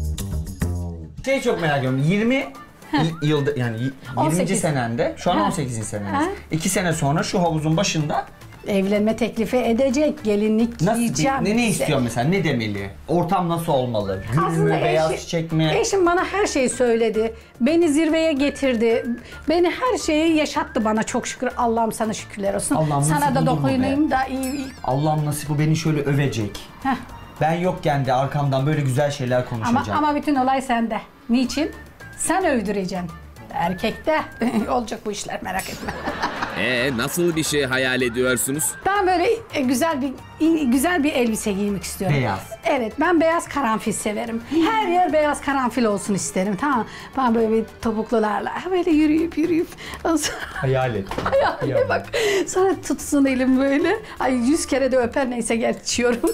Şey çok merak ediyorum. yirmi y- yılda yani y- on yirminci sekiz. senende, şu an Ha. on sekizinci seneniz. Ha. iki sene sonra şu havuzun başında Evlenme teklifi edecek. Gelinlik nasıl giyeceğim. bir, ne, ne istiyor mesela? Ne demeli? Ortam nasıl olmalı? Gül mü, Aslında beyaz eşi- çiçek mi? Eşim bana her şeyi söyledi. Beni zirveye getirdi. Beni her şeyi yaşattı bana, çok şükür. Allah'ım sana şükürler olsun. Allah'ım sana nasıl da buldun mu dokunayım da iyi. iyi. Allah'ım nasip bu beni şöyle övecek. Heh. Ben yokken de arkamdan böyle güzel şeyler Ama, konuşacağım. ama bütün olay sende. Niçin? Sen övdüreceksin. Erkekte olacak bu işler, merak etme. Ee nasıl bir şey hayal ediyorsunuz? Ben böyle e, güzel bir i- güzel bir elbise giymek istiyorum. Beyaz. Evet, ben beyaz karanfil severim. Her yer beyaz karanfil olsun isterim, tamam mı? Ben böyle bir topuklularla böyle yürüyüp yürüyüp Hayal et. hayale bak. Sonra tutsun elim böyle. Ay yüz kere de öper, neyse geçiyorum.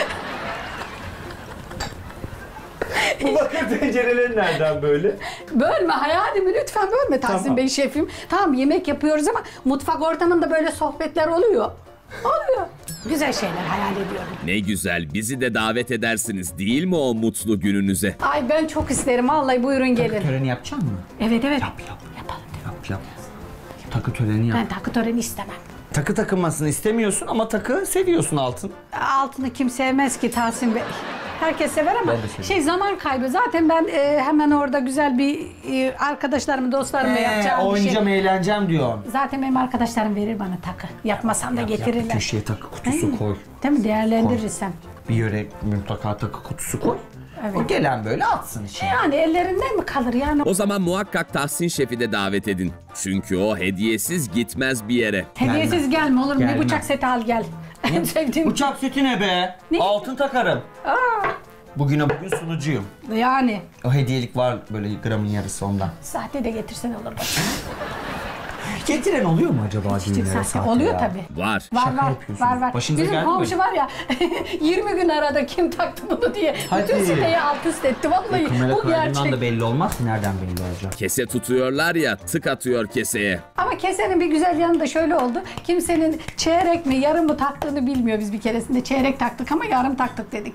Bu bakır tencereleri nereden böyle? Bölme hayalimi lütfen, bölme Tahsin Tamam. Bey şefim. Tamam, yemek yapıyoruz ama mutfak ortamında böyle sohbetler oluyor. Oluyor. Güzel şeyler hayal ediyorum. Ne güzel, bizi de davet edersiniz değil mi o mutlu gününüze? Ay ben çok isterim vallahi, buyurun gelin. Töreni yapacak mısın? Evet evet. Yap yap. Yapalım. Yap yap. Takı töreni yap. Ben takı töreni istemem. Takı takılmasını istemiyorsun ama takı seviyorsun altın. Altını kim sevmez ki Tahsin Bey? Herkes sever ama Ben de severim. şey, zaman kaybı. Zaten ben e, hemen orada güzel bir e, arkadaşlarımı, dostlarımla Ee, yapacağım bir şey. oynayacağım, eğleneceğim diyorsun. Zaten benim arkadaşlarım verir bana takı. Yapmasam da Yap, getirirler. köşeye takı kutusu Ay, koy. Değil mi? Değerlendirirsem. Bir yere mutlaka takı kutusu koy. Evet. O gelen böyle atsın içine. Yani ellerinden mi kalır yani? O zaman muhakkak Tahsin Şef'i de davet edin. Çünkü o hediyesiz gitmez bir yere. Hediyesiz gelme olur mu? Gelmem. Bir bıçak seti al gel. En sevdiğim. Bıçak seti ne be? Ne? Altın takarım. Aa, Bugüne bugün sunucuyum. yani. O hediyelik var böyle gramın yarısı ondan. Sahte de getirsen olur. Getiren oluyor mu acaba Küçük düğünlere sahte. sahte Oluyor ya? tabii. Var. Var Şaka var, yapıyorsunuz. var var. Başınıza Bizim geldi mi? komşu var ya, yirmi gün arada kim taktı bunu diye Hadi. bütün siteyi alt üst etti. Vallahi Kamera bu kaydından gerçek. da belli olmaz ki nereden belli olacak. Kese tutuyorlar ya, tık atıyor keseye. Ama kesenin bir güzel yanı da şöyle oldu. Kimsenin çeyrek mi yarım mı taktığını bilmiyor. Biz bir keresinde çeyrek taktık ama yarım taktık dedik.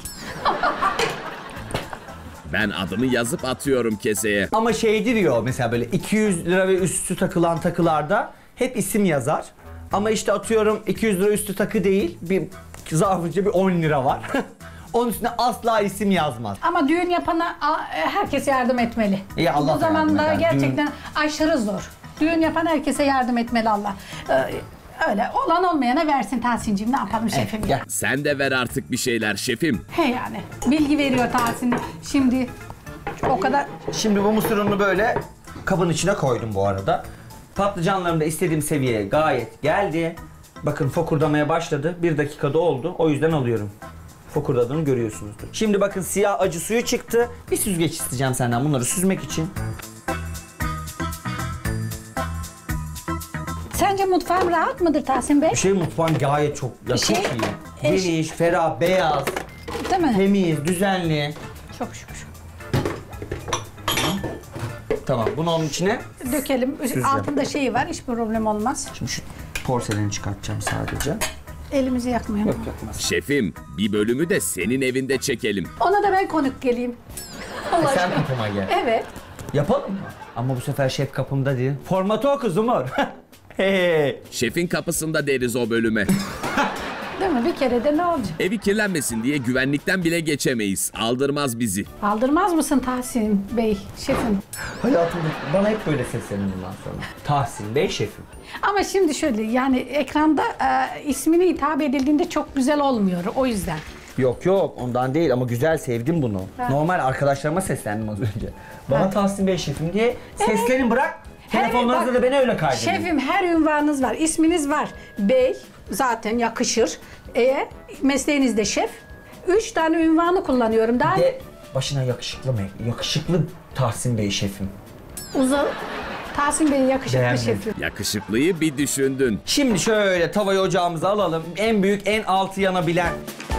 Ben adımı yazıp atıyorum keseye. Ama şeydir ya o, mesela böyle iki yüz lira ve üstü takılan takılarda hep isim yazar. Ama işte atıyorum iki yüz lira üstü takı değil, bir zarfınca bir on lira var. Onun üstüne asla isim yazmaz. Ama düğün yapana a- herkes yardım etmeli. İyi, Allah Bu da yardım zamanda eder. gerçekten aşırı zor. Düğün yapan herkese yardım etmeli Allah. Ee, öyle olan olmayana versin Tahsin'cim, ne yapalım şefim ya. Gel. Sen de ver artık bir şeyler şefim. He yani. Bilgi veriyor Tahsin. Şimdi o kadar Şimdi bu mısır ununu böyle kabın içine koydum bu arada. Patlıcanlarım da istediğim seviyeye gayet geldi. Bakın fokurdamaya başladı. Bir dakikada oldu. O yüzden alıyorum. Fokurdadığını görüyorsunuzdur. Şimdi bakın siyah acı suyu çıktı. Bir süzgeç isteyeceğim senden bunları süzmek için. Sence mutfağım rahat mıdır Tahsin Bey? Bir şey mutfağın gayet çok ya Şey, çok iyi. eş- Geniş, ferah, beyaz, Değil mi? temiz, düzenli. Çok şükür. Tamam, bunu onun içine Dökelim. Süzeceğim. Altında şeyi var, hiç problem olmaz. şimdi şu porseleni çıkartacağım sadece. Elimizi yakmayalım. Yok yakmaz. Şefim, bir bölümü de senin evinde çekelim. Ona da ben konuk geleyim. Allah Sen aşkına. kapıma gel. Evet. Yapalım mı? Ama bu sefer şef kapımda değil. Formatı o kız Umur. Hey. Şefin kapısında deriz o bölüme. Değil mi? Bir kere de ne olacak? Evi kirlenmesin diye güvenlikten bile geçemeyiz. Aldırmaz bizi. Aldırmaz mısın Tahsin Bey, şefim? Hayatımda bana hep böyle seslenin bundan sonra. Tahsin Bey şefim. Ama şimdi şöyle yani ekranda e, ismini hitap edildiğinde çok güzel olmuyor o yüzden. Yok yok ondan değil ama güzel sevdim bunu. Normal arkadaşlarıma seslendim az önce. Bana Ha. Tahsin Bey şefim diye seslenin bırak. Her- Telefonlarınızda bak, da beni öyle kaydedin. Şefim her ünvanınız var, isminiz var. Bey zaten yakışır. E mesleğiniz de şef. Üç tane ünvanı kullanıyorum. Daha De başına yakışıklı mı? Yakışıklı Tahsin Bey şefim. uzun. Tahsin Bey yakışıklı Beğenmedim. şefim. Yakışıklıyı bir düşündün. Şimdi şöyle tavayı ocağımıza alalım. En büyük, en altı yanabilen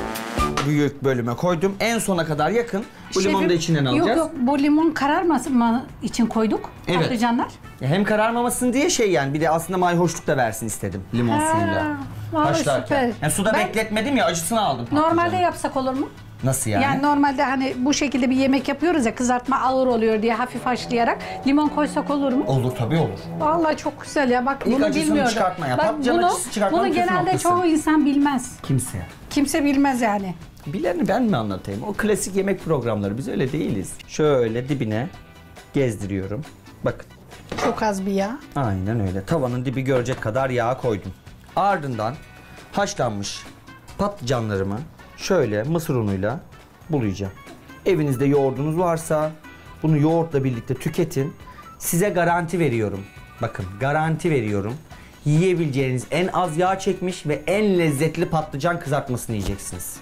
büyük bölüme koydum. En sona kadar yakın. Bu limonu da içinden alacağız. Yok yok bu limon kararmasın için koyduk. Evet. Patlıcanlar. Ya hem kararmamasın diye şey yani bir de aslında mayhoşluk da versin istedim limon Ha, suyuyla. vallahi Haşlarken. süper. Yani suda Ben- bekletmedim ya acısını aldım. Normalde patlıcanın. yapsak olur mu? Nasıl yani? Yani normalde hani bu şekilde bir yemek yapıyoruz ya kızartma ağır oluyor diye hafif haşlayarak limon koysak olur mu? Olur tabii olur. Vallahi çok güzel ya bak İlk bunu acısını bilmiyordum. çıkartma ya. Bak Patlıcan bunu, acısı çıkartmanın bunu püf genelde noktası. çoğu insan bilmez. Kimse. Kimse bilmez yani. Bileni ben mi anlatayım? O klasik yemek programları biz öyle değiliz. Şöyle dibine gezdiriyorum. Bakın. Çok az bir yağ. Aynen öyle. Tavanın dibi görecek kadar yağ koydum. Ardından haşlanmış patlıcanlarımı şöyle mısır unuyla bulayacağım. Evinizde yoğurdunuz varsa bunu yoğurtla birlikte tüketin. Size garanti veriyorum. Bakın garanti veriyorum. Yiyebileceğiniz en az yağ çekmiş ve en lezzetli patlıcan kızartmasını yiyeceksiniz.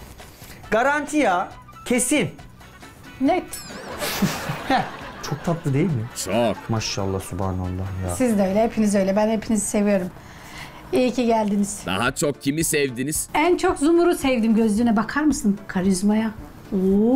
Garanti ya. Kesin. Net. Heh, çok tatlı değil mi? Çok. Maşallah subhanallah ya. Siz de öyle, hepiniz öyle. Ben hepinizi seviyorum. İyi ki geldiniz. Daha çok kimi sevdiniz? En çok Zumur'u sevdim. Gözlüğüne bakar mısın? Karizmaya. Oo.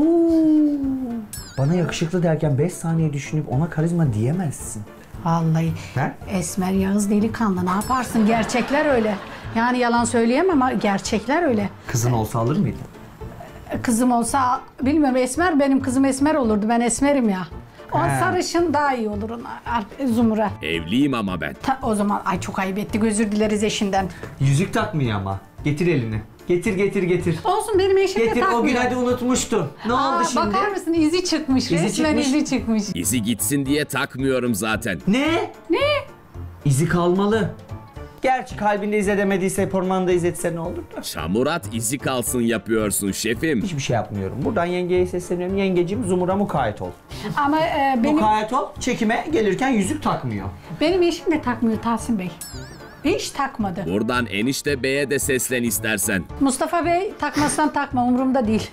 Bana yakışıklı derken beş saniye düşünüp ona karizma diyemezsin. Vallahi. He? Esmer Yağız delikanlı. Ne yaparsın? Gerçekler öyle. Yani yalan söyleyemem ama gerçekler öyle. Kızın olsa alır mıydın? Kızım olsa bilmiyorum Esmer benim kızım Esmer olurdu. Ben Esmerim ya. O He. sarışın daha iyi olur ona Zumur'a. Evliyim ama ben. Ta- o zaman ay çok ayıp ettik. Özür dileriz eşinden. Yüzük takmıyor ama. Getir elini. Getir getir getir. Olsun benim eşim de Getir takmıyor. o gün hadi unuttun. Ne Aa, oldu şimdi? bakar mısın izi çıkmış. İzi Resmen çıkmış. izi çıkmış. İzi gitsin diye takmıyorum zaten. Ne? Ne? İzi kalmalı. Gerçi kalbinde iz edemediyse pormanda iz etse ne olur da. Çamurat izi kalsın yapıyorsun şefim. Hiçbir şey yapmıyorum. Buradan yengeye sesleniyorum. Yengecim Zumur'a mukayyet ol. Ama e, benim Mukayyet ol. Çekime gelirken yüzük takmıyor. benim eşim de takmıyor Tahsin Bey. Hiç takmadı. Buradan enişte beye de seslen istersen. Mustafa Bey takmazsan takma umurumda değil.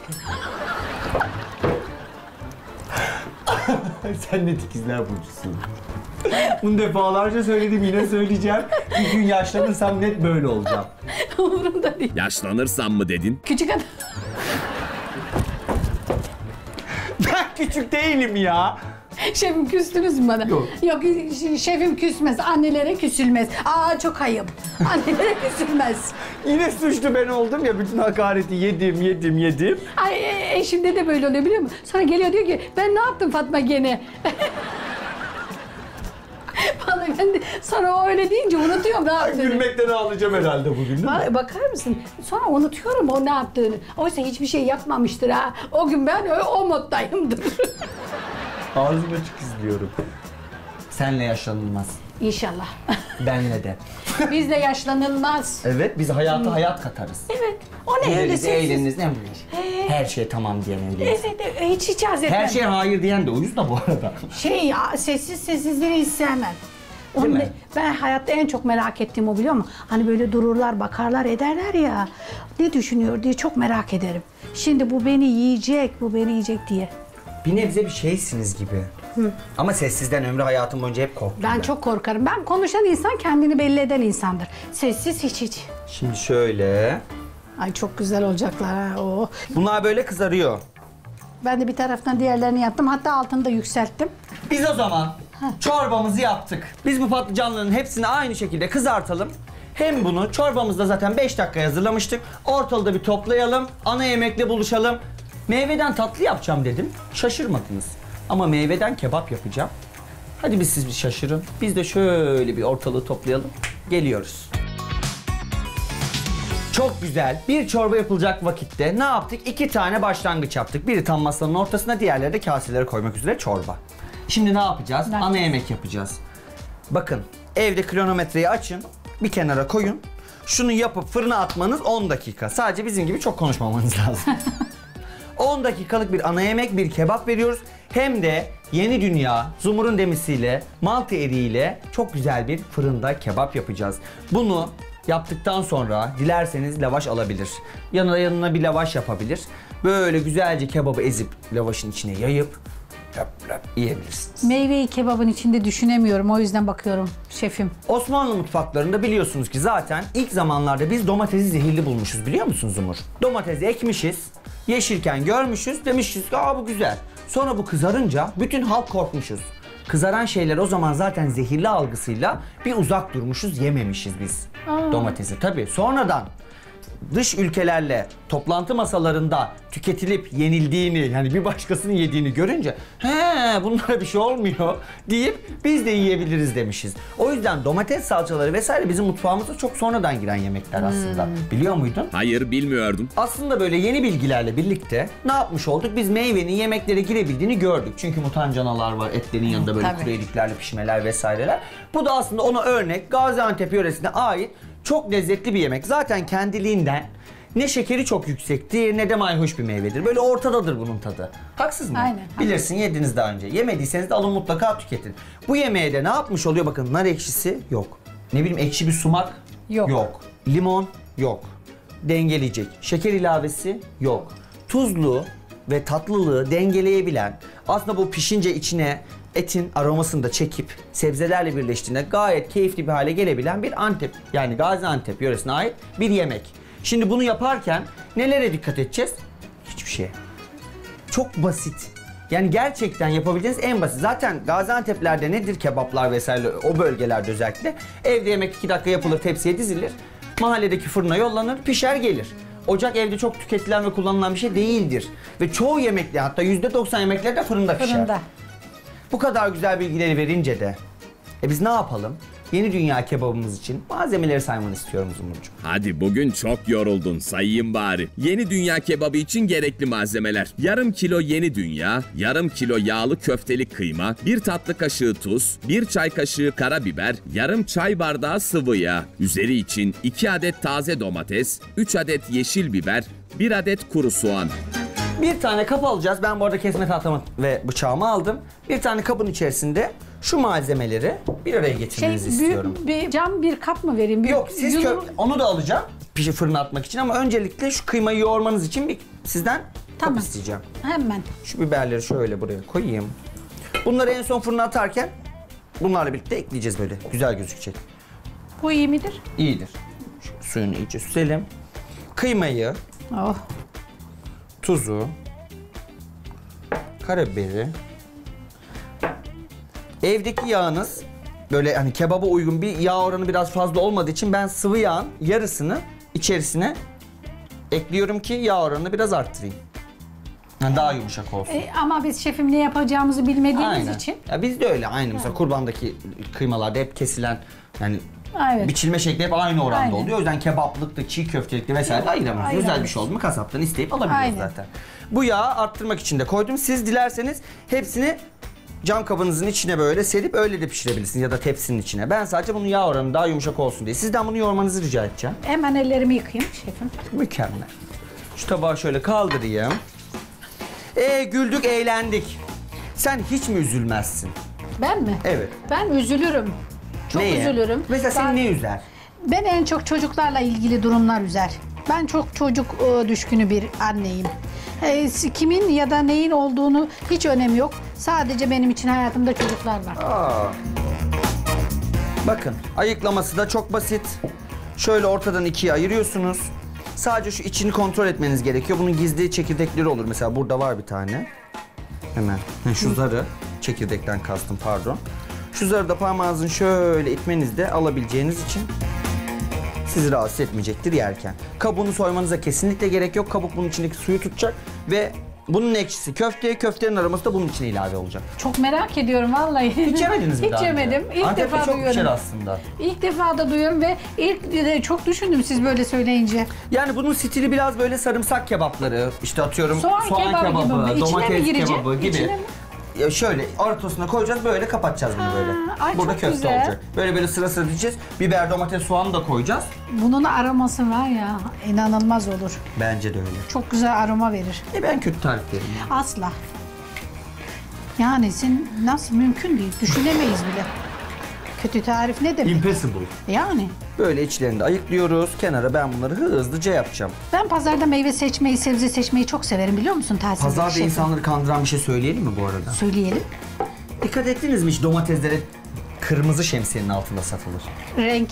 Sen ne tikizler burcusun. Bunu defalarca söyledim yine söyleyeceğim. Bir gün yaşlanırsam net böyle olacağım. Umurumda değil. Yaşlanırsam mı dedin? Küçük adam. Ben küçük değilim ya. Şefim küstünüz mü bana? Yok. Yok şefim küsmez. Annelere küsülmez. Aa çok ayıp. Annelere küsülmez. Yine suçlu ben oldum ya bütün hakareti yedim yedim yedim. Ay e, eşimde de böyle oluyor biliyor musun? Sonra geliyor diyor ki ben ne yaptım Fatma gene? Vallahi ben de sonra o öyle deyince unutuyorum ne yaptığını. Gülmekten ağlayacağım herhalde bugün değil mi? Ba- Bakar mısın? Sonra unutuyorum o ne yaptığını. Oysa hiçbir şey yapmamıştır ha. O gün ben o, o moddayımdır. Ağzım açık izliyorum. Senle yaşlanılmaz. İnşallah. Benle de. Bizle yaşlanılmaz. Evet biz hayata hayat katarız. Evet. O ne öyle Evleniz, sessiz. evleniniz ne bilir? Her şey tamam diyen evliyiz. Evet, evet, hiç hiç haz etmem. Her şeye hayır diyen de uyuz da bu arada. Şey ya, sessiz sessizliği hiç sevmem. Onu mi? be- ben hayatta en çok merak ettiğim o biliyor musun? Hani böyle dururlar, bakarlar, ederler ya. Ne düşünüyor diye çok merak ederim. Şimdi bu beni yiyecek, bu beni yiyecek diye. Bir nebze bir şeysiniz gibi. Ama sessizden ömrü hayatım boyunca hep korktum. Ben çok korkarım. Ben konuşan insan kendini belli eden insandır. Sessiz hiç hiç. Şimdi şöyle. Ay çok güzel olacaklar ha. Oo. Bunlar böyle kızarıyor. Ben de bir taraftan diğerlerini yaptım. Hatta altını da yükselttim. Biz o zaman çorbamızı yaptık. Biz bu patlıcanların hepsini aynı şekilde kızartalım. Hem bunu çorbamızda zaten beş dakika hazırlamıştık. Ortalığı bir toplayalım. Ana yemekle buluşalım. Meyveden tatlı yapacağım dedim. Şaşırmadınız. Ama meyveden kebap yapacağım. Hadi biz siz bir şaşırın. Biz de şöyle bir ortalığı toplayalım. Geliyoruz. Çok güzel. Bir çorba yapılacak vakitte ne yaptık? İki tane başlangıç yaptık. Biri tam masanın ortasına, diğerleri de kaselere koymak üzere çorba. Şimdi ne yapacağız? Ne Ana yapacağız? yemek yapacağız. Bakın, evde kronometreyi açın, bir kenara koyun. Şunu yapıp fırına atmanız on dakika. Sadece bizim gibi çok konuşmamanız lazım. on dakikalık bir ana yemek, bir kebap veriyoruz. Hem de Yeni Dünya, Zumur'un demisiyle, Malta eriğiyle çok güzel bir fırında kebap yapacağız. Bunu yaptıktan sonra dilerseniz lavaş alabilir. Yanına yanına bir lavaş yapabilir. Böyle güzelce kebabı ezip lavaşın içine yayıp rap rap yiyebilirsiniz. Meyveyi kebabın içinde düşünemiyorum. O yüzden bakıyorum şefim. Osmanlı mutfaklarında biliyorsunuz ki zaten ilk zamanlarda biz domatesi zehirli bulmuşuz, biliyor musunuz Umur? Domatesi ekmişiz, yeşilken görmüşüz, demişiz ki aa bu güzel. Sonra bu kızarınca bütün halk korkmuşuz. Kızaran şeyler o zaman zaten zehirli algısıyla bir uzak durmuşuz, yememişiz biz Aa. domatesi. Tabii sonradan dış ülkelerle toplantı masalarında tüketilip yenildiğini, yani bir başkasının yediğini görünce he bunlara bir şey olmuyor deyip biz de yiyebiliriz demişiz. O yüzden domates salçaları vesaire bizim mutfağımıza çok sonradan giren yemekler aslında. Biliyor muydun? Hayır, bilmiyordum. Aslında böyle yeni bilgilerle birlikte ne yapmış olduk? Biz meyvenin yemeklere girebildiğini gördük. Çünkü mutancanalar var, etlerin yanında böyle Tabii. kuru eriklerle pişmeler vesaireler. Bu da aslında ona örnek, Gaziantep yöresine ait çok lezzetli bir yemek. Zaten kendiliğinden ne şekeri çok yüksektir ne de mayhoş bir meyvedir. Böyle ortadadır bunun tadı. Haksız mı? Aynen, Bilirsin, yediniz daha önce. Yemediyseniz de alın mutlaka tüketin. Bu yemeğe de ne yapmış oluyor? Bakın, nar ekşisi yok. Ne bileyim, ekşi bir sumak Yok. yok. Limon yok. Dengeleyecek. Şeker ilavesi yok. Tuzlu ve tatlılığı dengeleyebilen, aslında bu pişince içine etin aromasını da çekip sebzelerle birleştiğinde gayet keyifli bir hale gelebilen bir Antep, yani Gaziantep yöresine ait bir yemek. Şimdi bunu yaparken nelere dikkat edeceğiz? Hiçbir şeye. Çok basit. Yani gerçekten yapabileceğiniz en basit. Zaten Gaziantep'lerde nedir kebaplar vesaire, o bölgelerde özellikle evde yemek iki dakika yapılır, tepsiye dizilir. Mahalledeki fırına yollanır, pişer gelir. Ocak evde çok tüketilen ve kullanılan bir şey değildir. Ve çoğu yemekler, hatta yüzde doksan yemekler de fırında pişer. Fırında. Bu kadar güzel bilgileri verince de e biz ne yapalım? Yeni Dünya kebabımız için malzemeleri saymanı istiyorum Zumurcuğum. Hadi bugün çok yoruldun, sayayım bari. Yeni Dünya kebabı için gerekli malzemeler: yarım kilo Yeni Dünya, yarım kilo yağlı köfteli kıyma, bir tatlı kaşığı tuz, bir çay kaşığı karabiber, yarım çay bardağı sıvı yağ. Üzeri için iki adet taze domates, üç adet yeşil biber, bir adet kuru soğan. Bir tane kap alacağız. Ben bu arada kesme tahtamı ve bıçağımı aldım. Bir tane kabın içerisinde şu malzemeleri bir araya Şey, getirmenizi istiyorum. büyük bir cam bir kap mı vereyim? Bir Yok, siz yudum- kö- onu da alacağım pişi fırına atmak için, ama öncelikle şu kıymayı yoğurmanız için bir sizden Tamam. kap isteyeceğim. Hemen. Şu biberleri şöyle buraya koyayım. Bunları en son fırına atarken bunlarla birlikte ekleyeceğiz, böyle güzel gözükecek. Bu iyi midir? İyidir. Şu suyunu iyice süzelim. Kıymayı, Oh. tuzu, karabiberi, evdeki yağınız böyle hani kebaba uygun bir yağ oranı biraz fazla olmadığı için ben sıvı yağın yarısını içerisine ekliyorum ki yağ oranını biraz arttırayım. Yani daha yumuşak olsun. E, ama biz şefim ne yapacağımızı bilmediğimiz Aynen. için. Ya biz de öyle aynı, mesela kurbandaki kıymalarda hep kesilen, yani Evet. biçilme şekli hep aynı oranda Aynen. oluyor. O yüzden kebaplıkta, çiğ köftelikte vesaire ayıramıyoruz. Güzel bir ayıramıyoruz. şey oldu mu kasaptan isteyip alabiliyoruz Aynen. zaten. Bu yağı arttırmak için de koydum. Siz dilerseniz hepsini cam kabınızın içine böyle serip öyle de pişirebilirsiniz, ya da tepsinin içine. Ben sadece bunun yağ oranı daha yumuşak olsun diye sizden bunu yoğurmanızı rica edeceğim. Hemen ellerimi yıkayayım şefim. Mükemmel. Şu tabağı şöyle kaldırayım. Ee güldük, eğlendik. Sen hiç mi üzülmezsin? Ben mi? Evet. Ben üzülürüm. Çok Neye? üzülürüm. Mesela seni Ben- ne üzer? Ben en çok çocuklarla ilgili durumlar üzer. Ben çok çocuk e, düşkünü bir anneyim. E, kimin ya da neyin olduğunu hiç önemi yok. Sadece benim için hayatımda çocuklar var. Aa. Bakın, ayıklaması da çok basit. Şöyle ortadan ikiye ayırıyorsunuz. Sadece şu içini kontrol etmeniz gerekiyor. Bunun gizli çekirdekleri olur. Mesela burada var bir tane. Hemen. Şu zarı, çekirdekten kastım, pardon. Şu zarı da parmağınızın şöyle itmenizde alabileceğiniz için sizi rahatsız etmeyecektir yerken. Kabuğunu soymanıza kesinlikle gerek yok. Kabuk bunun içindeki suyu tutacak ve bunun ekşisi köfteye, köftenin aroması da bunun içine ilave olacak. Çok merak ediyorum vallahi. Hiç yemediniz mi Hiç daha önce? yemedim. İlk Antep'te defa çok duyuyorum. pişer aslında. İlk defa da duyuyorum ve ilk de çok düşündüm siz böyle söyleyince. Yani bunun stili biraz böyle sarımsak kebapları, işte atıyorum Soğan kebabı gibi mi? İçine mi domates girecek? kebabı gibi. İçine mi? Ya şöyle ortasına koyacağız, böyle kapatacağız bunu böyle. ay Burada çok köfte güzel. olacak. Böyle böyle sıra sıra diyeceğiz. Biber, domates, soğanı da koyacağız. Bunun aroması var ya, inanılmaz olur. Bence de öyle. Çok güzel aroma verir. E ben kötü tarif veririm. Asla. Yani sen nasıl mümkün değil, düşünemeyiz bile. Kötü tarif ne demek? Impossible. Yani. Böyle içlerini de ayıklıyoruz. Kenara ben bunları hızlıca yapacağım. Ben pazarda meyve seçmeyi, sebze seçmeyi çok severim biliyor musun Tahsin? Pazarda Şefim? insanları kandıran bir şey söyleyelim mi bu arada? Söyleyelim. Dikkat ettiniz mi hiç domateslere kırmızı şemsiyenin altında satılır? Renk.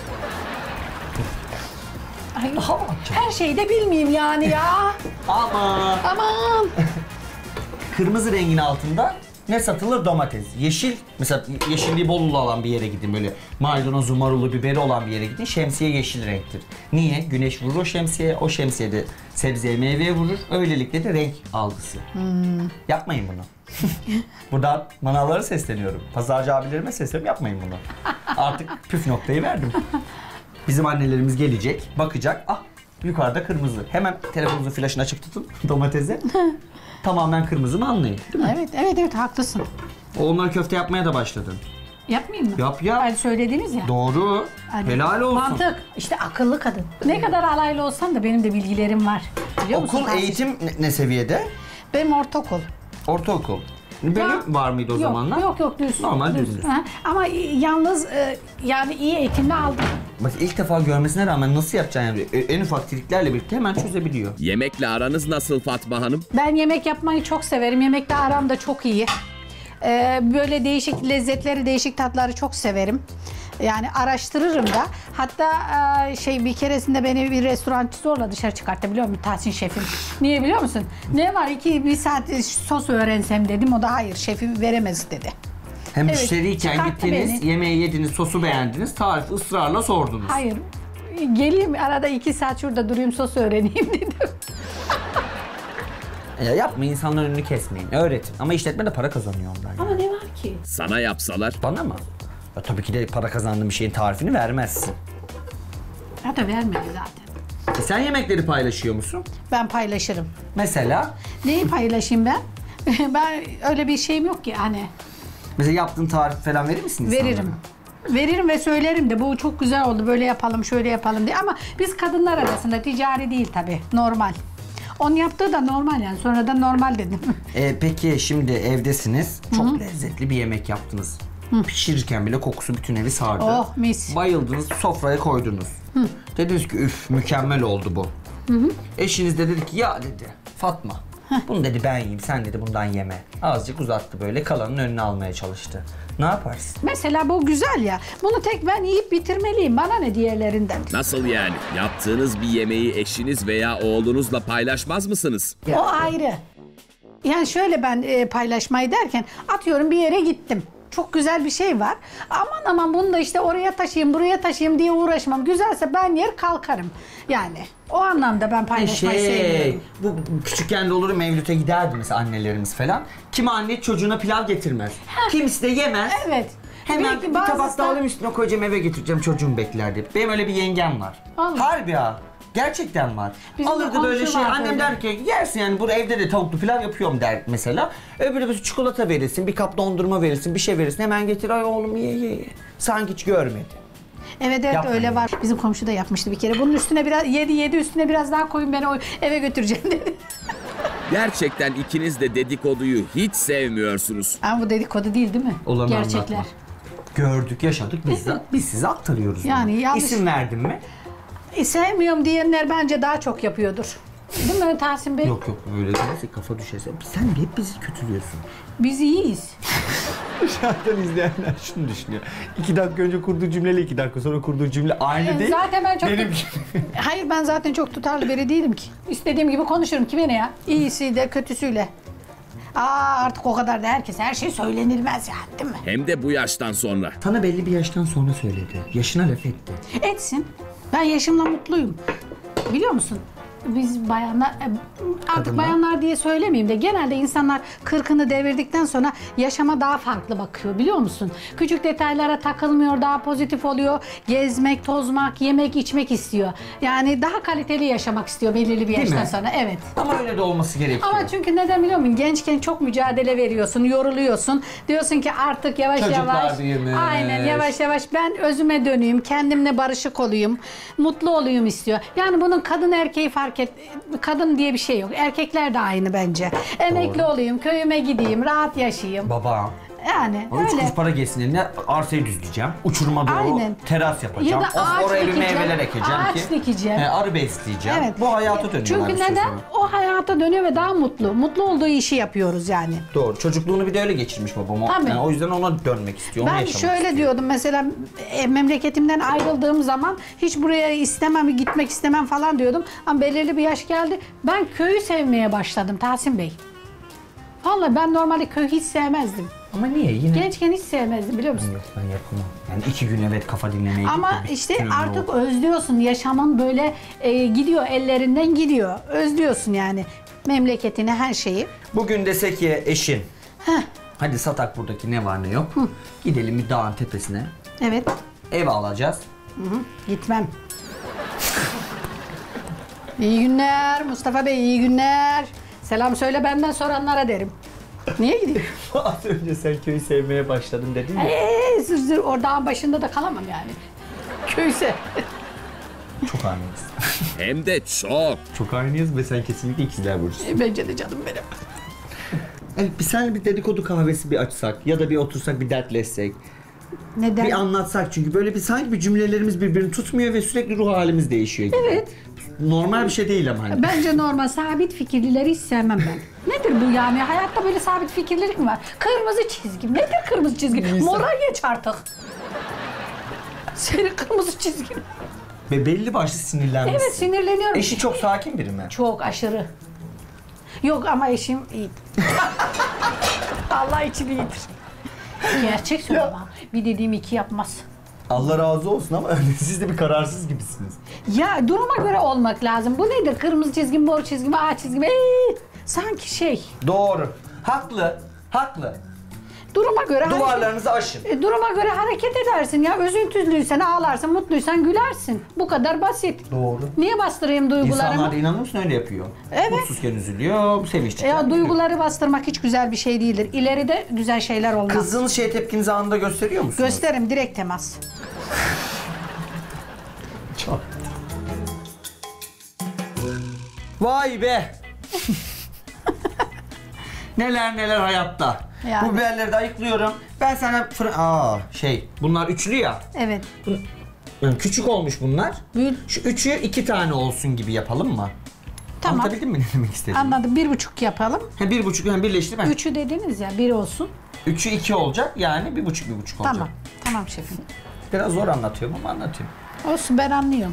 Ay, Aha. her şeyi de bilmeyeyim yani ya. Ama Aman. kırmızı rengin altında ne satılır? Domates. Yeşil, mesela yeşilliği bol olan bir yere gidin, böyle maydanozu, marulu, biberi olan bir yere gidin. Şemsiye yeşil renktir. Niye? Güneş vurur o şemsiyeye, o şemsiye de sebzeye, meyveye vurur. Öylelikle de renk algısı. Yapmayın bunu. Buradan manavlara sesleniyorum. Pazarcı abilerime sesleniyorum, yapmayın bunu. Artık püf noktayı verdim. Bizim annelerimiz gelecek, bakacak. Ah, yukarıda kırmızı. Hemen telefonunuzun flaşını açık tutun domatese. Tamamen kırmızı mı anlayın, değil mi? Evet, evet, evet haklısın. Onlar köfte yapmaya da başladın. Yapmayayım mı? Yap yap. Hani söylediniz ya. Doğru. Hani Helal olsun. Mantık. İşte akıllı kadın. Ne kadar alaylı olsam da benim de bilgilerim var. Biliyor musun Okul Tahsin? eğitim ne, ne seviyede? Benim ortaokul. Ortaokul. Bölüm Ya, var mıydı o yok, zamanlar? Yok yok düz. Normal düz. Ha, ama yalnız e, yani iyi eğitimli aldım. Bak ilk defa görmesine rağmen nasıl yapacağını yani e- en ufak triklerle birlikte hemen çözebiliyor. Yemekle aranız nasıl Fatma Hanım? Ben yemek yapmayı çok severim. Yemekle aram da çok iyi. Ee, böyle değişik lezzetleri, değişik tatları çok severim. Yani araştırırım da. Hatta e, şey bir keresinde beni bir restorançı zorla dışarı çıkarttı biliyor musun Tahsin şefim? Niye biliyor musun? Ne var iki bir saat sos öğrensem dedim. O da hayır şefim veremez dedi. Hem Evet, müşteriyken çıkarttı gittiniz, beni. yemeği yediniz, sosu beğendiniz, tarifi ısrarla sordunuz. Hayır. Geleyim arada iki saat şurada durayım sos öğreneyim dedim. Ya yapmayın, insanların önünü kesmeyin, öğretin. Ama işletme de para kazanıyor ondan. Yani. Ama ne var ki? Sana yapsalar Bana mı? Ya tabii ki de para kazandığın bir şeyin tarifini vermezsin. Ya da vermedi zaten. E sen yemekleri paylaşıyor musun? Ben paylaşırım. Mesela, Neyi paylaşayım ben? Ben öyle bir şeyim yok ki hani. mesela yaptığın tarif falan verir misin insanlara? Veririm. Veririm ve söylerim de bu çok güzel oldu böyle yapalım şöyle yapalım diye ama biz kadınlar arasında ticari değil tabii normal. Onun yaptığı da normal yani sonradan normal dedim. E, peki şimdi evdesiniz, çok lezzetli bir yemek yaptınız. Pişirirken bile kokusu bütün evi sardı. Oh, mis. Bayıldınız, sofraya koydunuz. Dediniz ki üf mükemmel oldu bu. Eşiniz de dedi ki ya dedi Fatma bunu dedi ben yiyeyim, sen dedi bundan yeme. Azıcık uzattı böyle, kalanın önüne almaya çalıştı. Ne yaparsın? Mesela bu güzel ya. Bunu tek ben yiyip bitirmeliyim. Bana ne diğerlerinden? nasıl yani? Yaptığınız bir yemeği eşiniz veya oğlunuzla paylaşmaz mısınız? O ayrı. Yani şöyle ben e, paylaşmayı derken atıyorum bir yere gittim. Çok güzel bir şey var. Aman aman bunu da işte oraya taşıyayım, buraya taşıyayım diye uğraşmam. Güzelse ben yer kalkarım. Yani o anlamda ben paylaşmayı Şey, seviyorum. bu küçükken de olur Mevlüt'e giderdi mesela annelerimiz falan. Kimi anne çocuğuna pilav getirmez. Kimisi de yemez. Evet. Hemen Belki bir bazısı tabak da- da alayım üstüne koyacağım eve götüreceğim çocuğum bekler diye. Benim öyle bir yengem var. Vallahi. Harbi ha. Gerçekten var. Bizim de Alırdı böyle komşu şey. vardı Annem öyle. der ki yersin yani burada evde de tavuklu pilav yapıyorum der mesela. Öbürü bir çikolata verirsin, bir kap dondurma verirsin, bir şey verirsin. Hemen getir ay oğlum ye ye ye. Sanki hiç görmedi. Evet evet Yapmayın. öyle var. Bizim komşu da yapmıştı bir kere. Bunun üstüne biraz yedi yedi üstüne biraz daha koyun ben o eve götüreceğim dedi. Gerçekten ikiniz de dedikoduyu hiç sevmiyorsunuz. Ama bu dedikodu değil değil mi? Olanı Gerçekler. anlatma. Gördük, yaşadık, biz, de, biz size aktarıyoruz. Yani bunu. yanlış- İsim verdin mi? E, sevmiyorum diyenler bence daha çok yapıyordur. Değil mi Tahsin Bey? Yok yok öyle değilse kafa düşerse. Sen hep bizi kötülüyorsun. Biz iyiyiz. Dışarıdan izleyenler şunu düşünüyor. İki dakika önce kurduğu cümleyle iki dakika sonra kurduğu cümle aynı E, değil. zaten ben çok... Benim gibi. Hayır ben zaten çok tutarlı biri değilim ki. İstediğim gibi konuşurum kime ne ya? İyisiyle kötüsüyle. Aa artık o kadar da herkes her şey söylenilmez yani değil mi? Hem de bu yaştan sonra. Sana belli bir yaştan sonra söyledi. Yaşına laf etti. Etsin. Ben yaşımla mutluyum. Biliyor musun? Biz bayanlar, e, artık Kadınlar. bayanlar diye söylemeyeyim de genelde insanlar kırkını devirdikten sonra yaşama daha farklı bakıyor biliyor musun? Küçük detaylara takılmıyor, daha pozitif oluyor. Gezmek, tozmak, yemek, içmek istiyor. Yani daha kaliteli yaşamak istiyor belirli bir yaştan mi? sonra. Evet. Ama öyle de olması gerekiyor. Ama çünkü neden biliyor musun? Gençken çok mücadele veriyorsun, yoruluyorsun. Diyorsun ki artık yavaş Çocuklar yavaş. büyümüş. Aynen yavaş yavaş ben özüme döneyim, kendimle barışık olayım, mutlu olayım istiyor. Yani bunun kadın erkeği fark et. Kadın diye bir şey yok. Erkekler de aynı bence. Emekli olayım, köyüme gideyim, rahat yaşayayım. Baba. Yani O üç öyle. kuruş para gelsin eline arsayı düzleyeceğim. Uçuruma doğru Aynen. teras yapacağım. Ya da Of, ağaç oraya bir dikeceğim, meyveler ekeceğim ağaç ki. dikeceğim. He, arı besleyeceğim. Evet. Bu hayata dönüyorlar Çünkü bir süre neden? sonra. O hayata dönüyor ve daha mutlu. Mutlu olduğu işi yapıyoruz yani. Doğru. Çocukluğunu bir de öyle geçirmiş babam. O- Tabii. Yani o yüzden ona dönmek istiyor. onu Ben yaşamak şöyle istiyor. diyordum mesela e, memleketimden ayrıldığım zaman hiç buraya istemem, gitmek istemem falan diyordum. Ama belirli bir yaş geldi. Ben köyü sevmeye başladım Tahsin Bey. Vallahi ben normalde köyü hiç sevmezdim. Ama niye? Yine. Gençken hiç sevmezdim biliyor musun? Yok ben yapamam. Yani iki gün evet kafa dinlemeye Ama gittim. işte Gün artık oldu. özlüyorsun. Yaşamın böyle e, gidiyor, ellerinden gidiyor. Özlüyorsun yani memleketini, her şeyi. Bugün desek ya eşin. Heh, Hadi satak buradaki ne var ne yok. Gidelim bir dağın tepesine. evet. Ev alacağız. Gitmem. İyi günler Mustafa Bey, iyi günler. Selam söyle benden soranlara derim. Niye gidiyor? Az önce sen köyü sevmeye başladın dedin ya. Eee zır zır oradağın başında da kalamam yani. Köyse. Çok aynıyız. Hem de çok. Çok aynıyız ve sen kesinlikle ikizler burcusun. Bence de canım benim. Evet, bir sen bir dedikodu kahvesi bir açsak ya da bir otursak bir dertleşsek. Neden? Bir anlatsak çünkü böyle bir sanki bir cümlelerimiz birbirini tutmuyor ve sürekli ruh halimiz değişiyor gibi. Evet. Normal bir şey değil ama hani. Bence normal sabit fikirlileri hiç sevmem ben. Nedir bu yani? Hayatta böyle sabit fikirlilik mi var? Kırmızı çizgim. Nedir kırmızı çizgi? Neyse. Mora geç artık. Senin kırmızı çizgin. Ve belli başlı sinirlenmişsin. Evet sinirleniyorum. Eşi çok sakin biri mi? Çok aşırı. Yok ama eşim iyi. Allah için iyidir. Gerçek söylüyorum. Bir dediğim iki yapmaz. Allah razı olsun ama siz de bir kararsız gibisiniz. Ya duruma göre olmak lazım. Bu nedir? Kırmızı çizgim, mor çizgim, ağ çizgim. Ee, sanki şey. Doğru. Haklı. Haklı. Duruma göre hareket, Duvarlarınızı aşın. E, duruma göre hareket edersin ya. Üzüntülüysen ağlarsın, mutluysan gülersin. Bu kadar basit. Doğru. Niye bastırayım duygularımı? İnsanlar da inanır mısın öyle yapıyor. Evet. Mutsuzken üzülüyor, sevinçliyken Ya gülüyor. duyguları bastırmak hiç güzel bir şey değildir. İleride güzel şeyler olmaz. Kızdığınız şey tepkinizi anında gösteriyor musunuz? Gösteririm direkt temas. Çok. Vay be! neler neler hayatta. Yani. Bu biberleri de ayıklıyorum. Ben sana fırın... Aa şey, bunlar üçlü ya. Evet. Yani küçük olmuş bunlar. Büyük. Şu üçü iki tane olsun gibi yapalım mı? Tamam. Anlatabildim mi ne demek istediğimi? Anladım. Bir buçuk yapalım. Ha, bir buçuk yani birleştirme. Üç. Üçü dediniz ya bir olsun. Üçü iki olacak yani bir buçuk bir buçuk olacak. Tamam. Tamam şefim. Biraz zor anlatıyorum ama anlatıyorum. Olsun ben anlıyorum.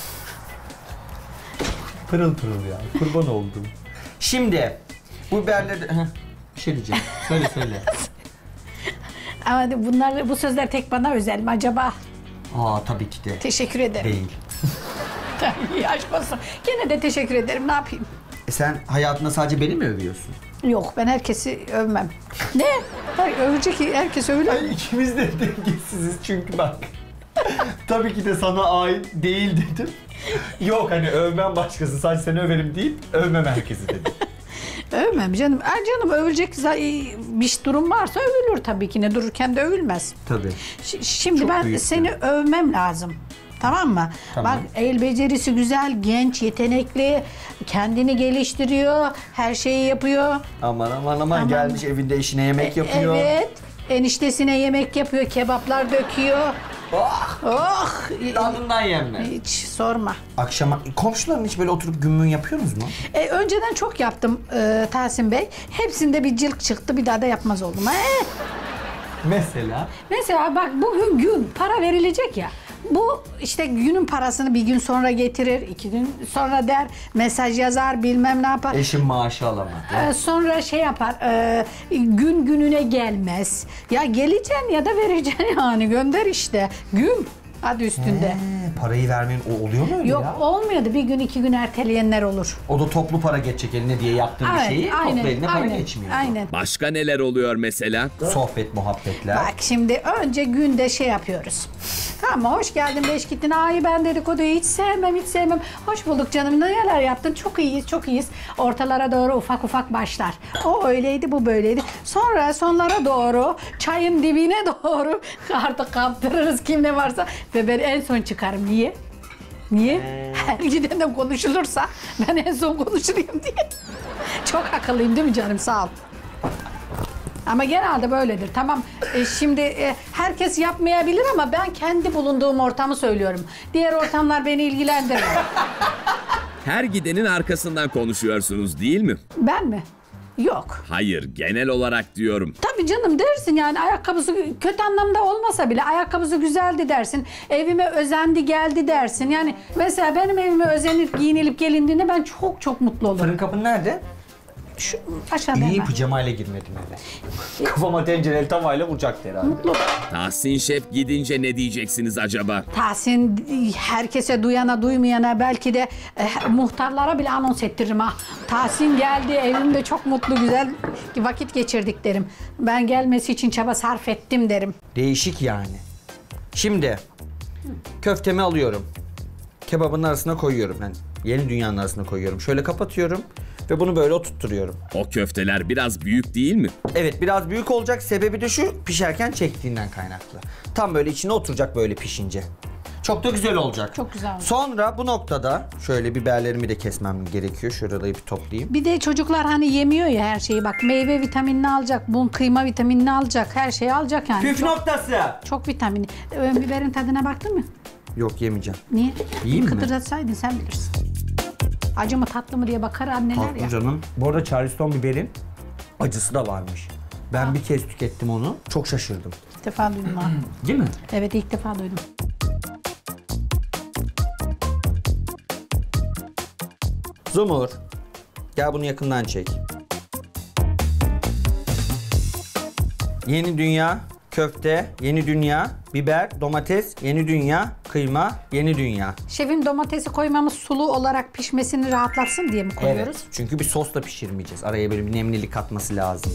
Pırıl pırıl ya. Kurban oldum. Şimdi bu biberleri... Heh, bir şey diyeceğim. Söyle söyle. Ama bunlar bu sözler tek bana özel mi acaba? Aa tabii ki de. Teşekkür ederim. Değil. İyi aşk olsun. Gene de teşekkür ederim. Ne yapayım? E sen hayatında sadece beni mi övüyorsun? Yok ben herkesi övmem. Ne? Hayır, övecek ki herkes övülür. Ay ikimiz de dengesiziz çünkü bak. Tabii ki de sana ait değil dedim. Yok hani övmem başkası sadece seni överim deyip övmem herkesi dedim. Övmem canım. Ay canım övülecek bir durum varsa övülür tabii ki. Ne dururken de övülmez. Tabii. Ş- Şimdi Çok ben büyük seni bir- övmem lazım. Tamam mı? Tamam. Bak el becerisi güzel, genç, yetenekli, kendini geliştiriyor, her şeyi yapıyor. Aman aman aman Aman. gelmiş evinde eşine yemek E- yapıyor. Evet. Eniştesine yemek yapıyor, kebaplar döküyor. Oh! Oh! Tadından yenme. Hiç sorma. Akşama komşuların hiç böyle oturup gümmün yapıyorsunuz mu? E, önceden çok yaptım e, Tahsin Bey. Hepsinde bir cilk çıktı, bir daha da yapmaz oldum. E, Mesela? mesela bak bugün gün para verilecek ya. Bu işte günün parasını bir gün sonra getirir, iki gün sonra der, mesaj yazar, bilmem ne yapar. Eşim maaşı alamadı. Ee, sonra şey yapar, e, gün gününe gelmez. Ya geleceksin ya da vereceksin yani gönder işte. Gün adı üstünde. He, parayı vermeyin o oluyor mu öyle Yok ya? olmuyordu. Bir gün iki gün erteleyenler olur. O da toplu para geçecek eline diye yaptığın bir Evet, şeyi aynen, toplu eline para aynen, geçmiyor. aynen. Başka neler oluyor mesela? Sohbet, muhabbetler. Bak şimdi önce günde şey yapıyoruz. Tamam hoş geldin beş gittin. Ay ben dedikoduyu hiç sevmem hiç sevmem. Hoş bulduk canım neler yaptın çok iyiyiz çok iyiyiz. Ortalara doğru ufak ufak başlar. O öyleydi bu böyleydi. Sonra sonlara doğru çayın dibine doğru artık kaptırırız kim ne varsa. Ve ben en son çıkarım. Niye? Niye? Her giden de konuşulursa ben en son konuşurayım diye. Çok akıllıyım değil mi canım sağ ol. Ama genelde böyledir. Tamam e, şimdi e, herkes yapmayabilir ama ben kendi bulunduğum ortamı söylüyorum. Diğer ortamlar beni ilgilendirmiyor. Her gidenin arkasından konuşuyorsunuz değil mi? Ben mi? Yok. Hayır, genel olarak diyorum. Tabii canım dersin yani ayakkabısı kötü anlamda olmasa bile ayakkabısı güzeldi dersin. Evime özendi geldi dersin. Yani mesela benim evime özenip giyinilip gelindiğinde ben çok çok mutlu olurum. Fırın kapın nerede? Şu aşağıda İyi hemen. pijamayla girmedim eve. Kafama tencereli tavayla vuracaktı herhalde. Mutlu. Tahsin Şef gidince ne diyeceksiniz acaba? Tahsin herkese duyana duymayana belki de e, muhtarlara bile anons ettiririm ha. Tahsin geldi evimde çok mutlu güzel vakit geçirdik derim. Ben gelmesi için çaba sarf ettim derim. Değişik yani. Şimdi köftemi alıyorum. Kebabın arasına koyuyorum. Yani yeni dünyanın arasına koyuyorum. Şöyle kapatıyorum ve bunu böyle oturtturuyorum. O köfteler biraz büyük değil mi? Evet biraz büyük olacak. Sebebi de şu pişerken çektiğinden kaynaklı. Tam böyle içine oturacak böyle pişince. Çok da güzel olacak. Çok güzel olacak. Sonra bu noktada şöyle biberlerimi de kesmem gerekiyor. Şurayı bir toplayayım. Bir de çocuklar hani yemiyor ya her şeyi bak meyve vitaminini alacak, bun kıyma vitaminini alacak, her şeyi alacak yani. Püf çok, noktası. çok vitaminli. Ee, biberin tadına baktın mı? Yok yemeyeceğim. Niye? Yiyeyim mi? Kıtırdatsaydın sen bilirsin. Acı mı tatlı mı diye bakar anneler Tatlı ya. canım. Bu arada Charleston biberin acısı da varmış. Ben bir kez tükettim onu. Çok şaşırdım. İlk defa duydum ha. Değil mi? Evet ilk defa duydum. Zumur. Gel bunu yakından çek. Yeni dünya, köfte, yeni dünya, biber, domates, yeni dünya, kıyma, yeni dünya. Şefim domatesi koymamız sulu olarak pişmesini rahatlatsın diye mi koyuyoruz? Evet. Çünkü bir sosla pişirmeyeceğiz. Araya böyle bir nemlilik katması lazım.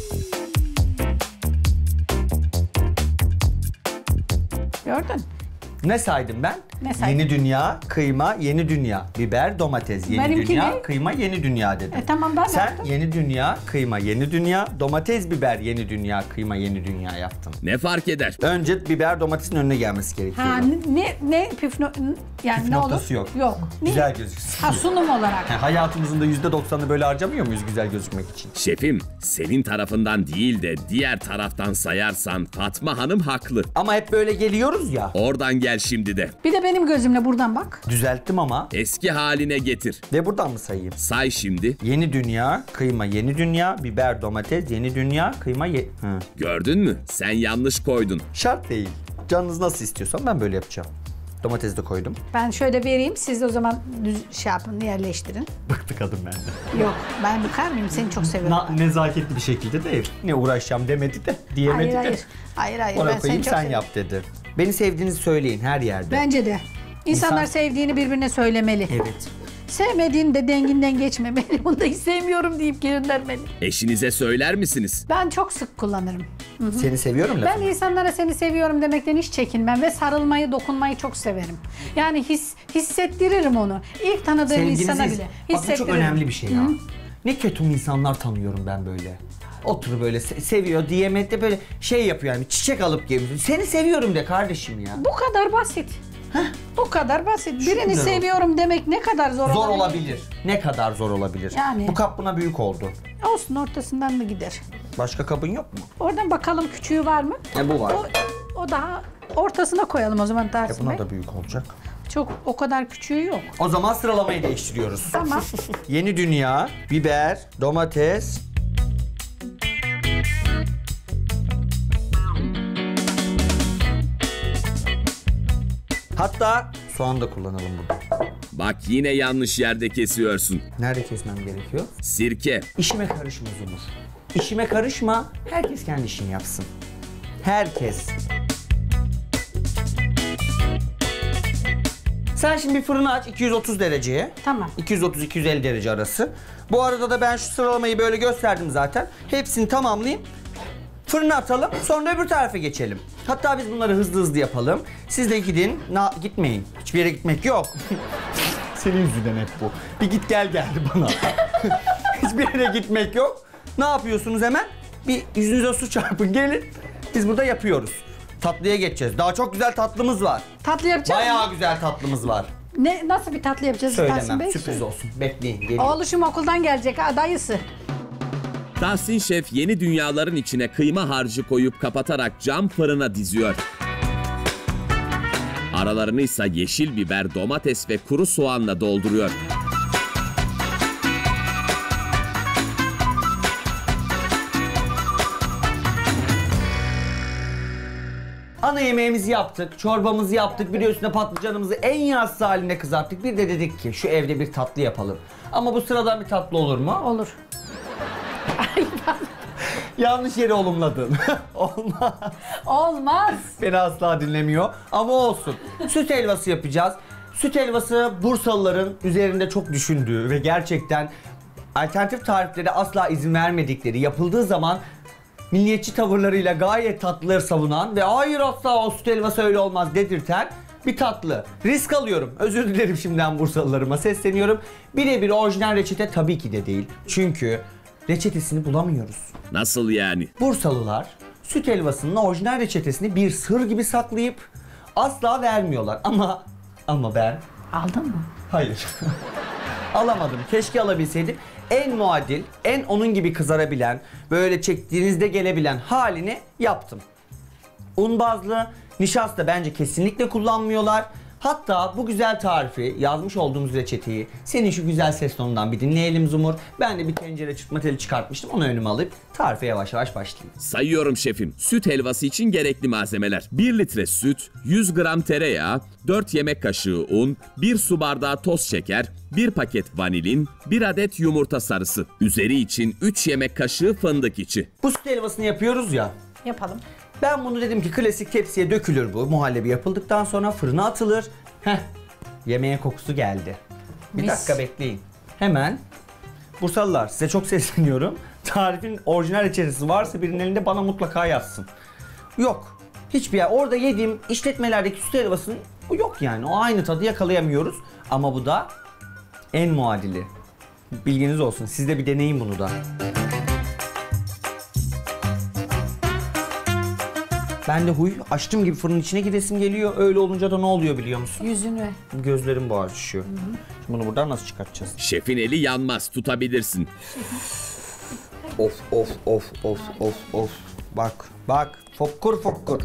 Gördün? Ne saydım ben? Ne saydın? Yeni dünya, kıyma, yeni dünya, biber, domates, yeni Benimki dünya, ne? kıyma, yeni dünya dedim. E tamam, ben de Sen yaptım. yeni dünya, kıyma, yeni dünya, domates, biber, yeni dünya, kıyma, yeni dünya yaptın. Ne fark eder? Önce biber domatesin önüne gelmesi gerekiyor. Ha ne ne püf no, yani Püf ne noktası olur? yok. Yok. Ne? Güzel gözüksün. Ha sunum olarak. Yani hayatımızın da yüzde doksanını böyle harcamıyor muyuz güzel gözükmek için? Şefim, senin tarafından değil de diğer taraftan sayarsan Fatma Hanım haklı. Ama hep böyle geliyoruz ya. Oradan gel şimdi de. Bir de benim gözümle buradan bak. Düzelttim ama. Eski haline getir. Ve buradan mı sayayım? Say şimdi. Yeni dünya, kıyma, yeni dünya, biber, domates, yeni dünya, kıyma, ye... Hı. Gördün mü? Sen yanlış koydun. Şart değil. Canınız nasıl istiyorsan ben böyle yapacağım. Domatesi de koydum. Ben şöyle vereyim siz de o zaman düz şey yapın yerleştirin. Bıktı kadın benden. Yok ben bıkar mıyım seni çok seviyorum. Na- nezaketli bir şekilde de ne uğraşacağım demedi de diyemedi Hayır de. hayır. Hayır hayır Ona ben seni koyayım çok sen seviyorum. yap dedi. Beni sevdiğinizi söyleyin her yerde. Bence de. İnsanlar İnsan- sevdiğini birbirine söylemeli. Evet. Sevmediğini de denginden geçmemeli. Bunu da hiç sevmiyorum deyip göndermeli. Eşinize söyler misiniz? Ben çok sık kullanırım. Seni seviyorum Ben lafını. insanlara seni seviyorum demekten hiç çekinmem ve sarılmayı, dokunmayı çok severim. Yani his, hissettiririm onu. İlk tanıdığım insana Sevginizi bile Bak bu çok hissettiririm. önemli bir şey ya. Ne kötü insanlar tanıyorum ben böyle. Oturup böyle se- seviyor diyemedi de böyle şey yapıyor yani çiçek alıp geliyor. Seni seviyorum de kardeşim ya. Bu kadar basit. Bu kadar basit. Birini güzel seviyorum demek ne kadar zor, Zor olabilir. Ne kadar zor olabilir. Yani. Bu kap buna büyük oldu. Olsun ortasından da gider. Başka kabın yok mu? Oradan bakalım küçüğü var mı? E bu var. O, o daha ortasına koyalım o zaman E Tahsin buna Bey. da büyük olacak. Çok o kadar küçüğü yok. O zaman sıralamayı değiştiriyoruz. Tamam. Yeni dünya, biber, domates. Hatta soğan da kullanalım burada. Bak yine yanlış yerde kesiyorsun. Nerede kesmem gerekiyor? Sirke. İşime karışma Zumur. İşime karışma. Herkes kendi işini yapsın. Herkes. Sen şimdi bir fırını aç iki yüz otuz dereceye. Tamam. iki yüz otuz iki yüz elli derece arası. Bu arada da ben şu sıralamayı böyle gösterdim zaten. Hepsini tamamlayayım. Fırına atalım. Sonra öbür tarafa geçelim. Hatta biz bunları hızlı hızlı yapalım. Siz de gidin. Na gitmeyin. Hiçbir yere gitmek yok. Senin yüzünden hep bu. Bir git gel geldi bana. Hiçbir yere gitmek yok. Ne yapıyorsunuz hemen? Bir yüzünüze su çarpın gelin. Biz burada yapıyoruz. Tatlıya geçeceğiz. Daha çok güzel tatlımız var. Tatlı yapacağız mı? Bayağı güzel tatlımız var. Ne, nasıl bir tatlı yapacağız Tahsin Söylemem. Bey? Sürpriz olsun. Bekleyin. Geliyor. Oğluşum okuldan gelecek ha, dayısı. Tahsin Şef yeni dünyaların içine kıyma harcı koyup kapatarak cam fırına diziyor. Aralarını ise yeşil biber, domates ve kuru soğanla dolduruyor. Ana yemeğimizi yaptık, çorbamızı yaptık, bir de üstüne patlıcanımızı en yassı halinde kızarttık. Bir de dedik ki şu evde bir tatlı yapalım. Ama bu sıradan bir tatlı olur mu? Olur. Yanlış yere olumladın. Olmaz. Olmaz. Beni asla dinlemiyor. Ama olsun. Süt helvası yapacağız. Süt helvası Bursalıların üzerinde çok düşündüğü ve gerçekten alternatif tariflere asla izin vermedikleri, yapıldığı zaman milliyetçi tavırlarıyla gayet tatlıları savunan ve hayır asla o süt helvası öyle olmaz dedirten bir tatlı. Risk alıyorum. Özür dilerim şimdiden Bursalılarıma sesleniyorum. Birebir orijinal reçete tabii ki de değil. Çünkü reçetesini bulamıyoruz. Nasıl yani? Bursalılar süt helvasının orijinal reçetesini bir sır gibi saklayıp asla vermiyorlar. Ama ama ben Aldın mı? hayır. Alamadım. Keşke alabilseydim. En muadil, en onun gibi kızarabilen, böyle çektiğinizde gelebilen halini yaptım. Un bazlı nişasta bence kesinlikle kullanmıyorlar. Hatta bu güzel tarifi, yazmış olduğumuz reçeteyi senin şu güzel ses tonundan bir dinleyelim Zumur. Ben de bir tencere çırpma teli çıkartmıştım. Onu önüme alıp tarife yavaş yavaş başlayayım. Sayıyorum şefim. Süt helvası için gerekli malzemeler: bir litre süt, yüz gram tereyağı, dört yemek kaşığı un, bir su bardağı toz şeker, bir paket vanilin, bir adet yumurta sarısı. Üzeri için üç yemek kaşığı fındık içi. Bu süt helvasını yapıyoruz ya. Yapalım. Ben bunu dedim ki klasik tepsiye dökülür bu. Muhallebi yapıldıktan sonra fırına atılır. Heh, yemeğin kokusu geldi. Bir Mis. dakika bekleyin. Hemen Bursalılar size çok sesleniyorum. Tarifin orijinal reçetesi varsa birinin elinde bana mutlaka yazsın. Yok. Hiçbir yer. Orada yediğim işletmelerdeki süt helvasının bu yok yani. O aynı tadı yakalayamıyoruz. Ama bu da en muadili. Bilginiz olsun. Siz de bir deneyin bunu da. Ben de huy açtığım gibi fırının içine gidesim geliyor. Öyle olunca da ne oluyor biliyor musun? Yüzünü. Gözlerim boğazlaşıyor. Şimdi bunu buradan nasıl çıkartacağız? Şefin eli yanmaz, tutabilirsin. Of of of of of of. Bak bak. Fokkur fokkur.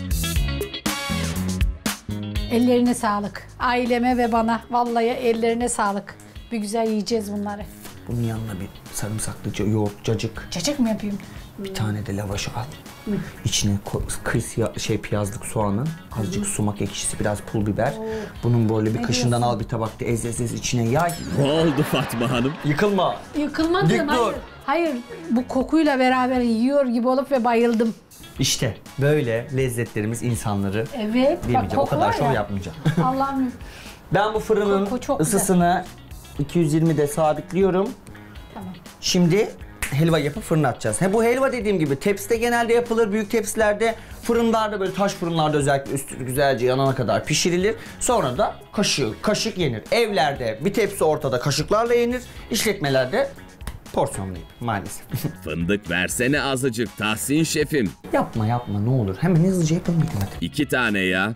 Ellerine sağlık. Aileme ve bana. Vallahi ellerine sağlık. Bir güzel yiyeceğiz bunları. Bunun yanına bir sarımsaklı ca- yoğurt, cacık. Cacık mı yapayım? Bir tane de lavaş al. İçine ko- kıs ya- şey piyazlık soğanı, azıcık sumak ekşisi, biraz pul biber. Bunun böyle bir kaşından al bir tabakta ez ez ez içine yay. Ne oldu Fatma Hanım? Yıkılma. Yıkılmadım. Dik Hayır. dur. Hayır. Bu kokuyla beraber yiyor gibi olup ve bayıldım. İşte böyle lezzetlerimiz insanları Evet. Bak bilmeyeceğim. O koku kadar var şov ya. yapmayacağım. Allah'ım. Ben bu fırının Koku çok güzel. ısısını iki yüz yirmide sabitliyorum. Tamam. Şimdi helva yapıp fırına atacağız. He, bu helva dediğim gibi tepside genelde yapılır. Büyük tepsilerde, fırınlarda, böyle taş fırınlarda özellikle üstü güzelce yanana kadar pişirilir. Sonra da kaşık, kaşık yenir. Evlerde bir tepsi ortada kaşıklarla yenir. İşletmelerde porsiyonlayıp maalesef. Fındık versene azıcık Tahsin Şefim. Yapma yapma ne olur. Hemen hızlıca yapalım hadi. İki tane ya.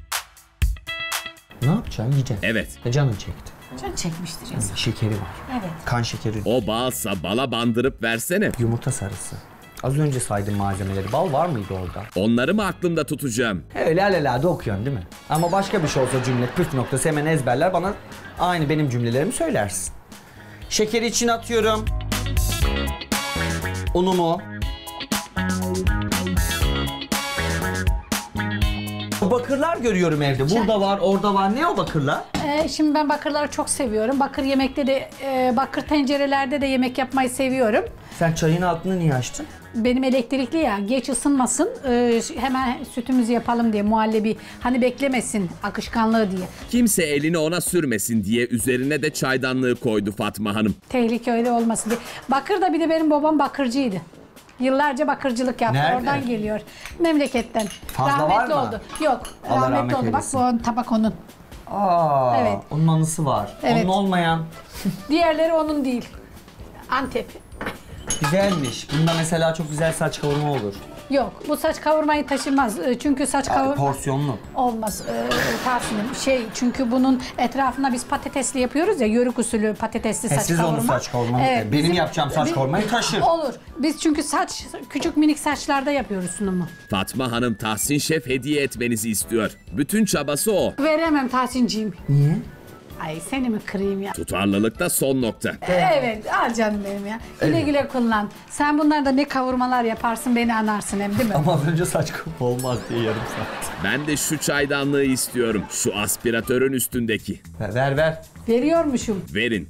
Ne yapacaksın? Yiyeceksin. Evet. E, canın çekti. Can çekmiştir yazık. Şekeri var. Evet. Kan şekeri. O balsa bala bandırıp versene. Yumurta sarısı. Az önce saydım malzemeleri. Bal var mıydı orada? Onları mı aklımda tutacağım? Öyle alelade okuyorsun değil mi? Ama başka bir şey olsa cümle püf noktası hemen ezberler, bana aynı benim cümlelerimi söylersin. Şekeri içine atıyorum. Unumu. Bu bakırlar görüyorum evde. Burada var, orada var. Ne o bakırlar? Ee, şimdi ben bakırları çok seviyorum. Bakır yemekte de, e, bakır tencerelerde de yemek yapmayı seviyorum. Sen çayın altını niye açtın? Benim elektrikli ya, geç ısınmasın, e, hemen sütümüzü yapalım diye, muhallebi hani beklemesin akışkanlığı diye. Kimse elini ona sürmesin diye üzerine de çaydanlığı koydu Fatma Hanım. Tehlike öyle olmasın diye. Bakır da bir de benim babam bakırcıydı. Yıllarca bakırcılık yaptı. Nerede? Oradan geliyor. Memleketten. Fazla rahmetli var mı? oldu. Yok. Allah rahmetli rahmet oldu. Bak eylesin. bu on- tabak onun. Aa, Evet. onun anısı var. Evet. Onun olmayan. Diğerleri onun değil. Antep. Güzelmiş. Bunda mesela çok güzel saç kavurma olur. Yok. Bu saç kavurmayı taşımaz. E, Çünkü saç Aa, kavurma porsiyonlu. olmaz. E, Tahsin'im. Şey, çünkü bunun etrafına biz patatesli yapıyoruz ya, yörük usulü patatesli He, saç siz kavurma. onu saç kavurma. Benim bizim- yapacağım saç bi- kavurmayı taşır. Olur. Biz çünkü saç, küçük minik saçlarda yapıyoruz sunumu. Fatma Hanım Tahsin Şef hediye etmenizi istiyor. Bütün çabası o. Veremem Tahsin'ciğim. Niye? Ay seni mi kırayım ya? Tutarlılıkta son nokta. Evet, al canım benim ya. Güle güle kullan. Sen bunlarda ne kavurmalar yaparsın, beni anarsın hem, değil mi? Ama az önce saç kavurma olmaz diye yarım saat. Ben de şu çaydanlığı istiyorum. Şu aspiratörün üstündeki. Ver ver. ver. Veriyormuşum, Verin.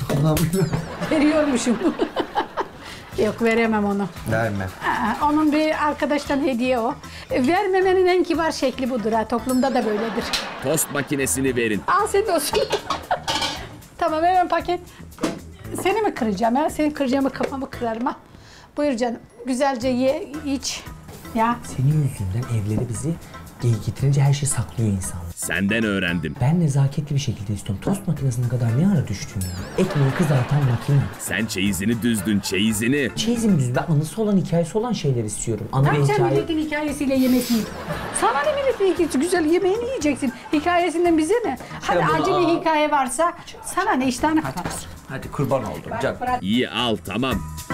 veriyormuşum. Yok, veremem onu. Verme. Aa, onun bir arkadaştan hediye o. E, Vermemenin en kibar şekli budur ha. Toplumda da böyledir. Tost makinesini verin. Al senin olsun. Tamam, hemen paket. Seni mi kıracağım ya? Seni kıracağımı kafamı kırarım ha. Buyur canım. Güzelce ye, iç. Ya. Senin yüzünden evleri bizi getirince her şey saklıyor insan. Senden öğrendim. Ben nezaketli bir şekilde istiyorum. Tost makinesine kadar ne ara düştün ya? Ekmeği kızartan makine. Sen çeyizini düzdün, çeyizini. Çeyizim düz. Ben anısı olan, hikayesi olan şeyler istiyorum. Ana Ne ve yapacaksın hikaye. milletin hikayesiyle yemek yiyip? Sana ne milletin hikayesi? Güzel yemeğini yiyeceksin. Hikayesinden bize ne? Hadi bunu acı al. bir hikaye varsa sana ne, iştahını kapat. Hadi kurban oldum canım. İyi al tamam.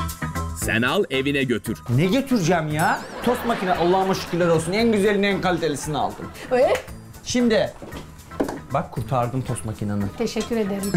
Sen al evine götür. Ne götüreceğim ya? Tost makine, Allah'ıma şükürler olsun. En güzelini, en kalitelisini aldım. Ee, Şimdi bak, kurtardım tost makineni. teşekkür ederim.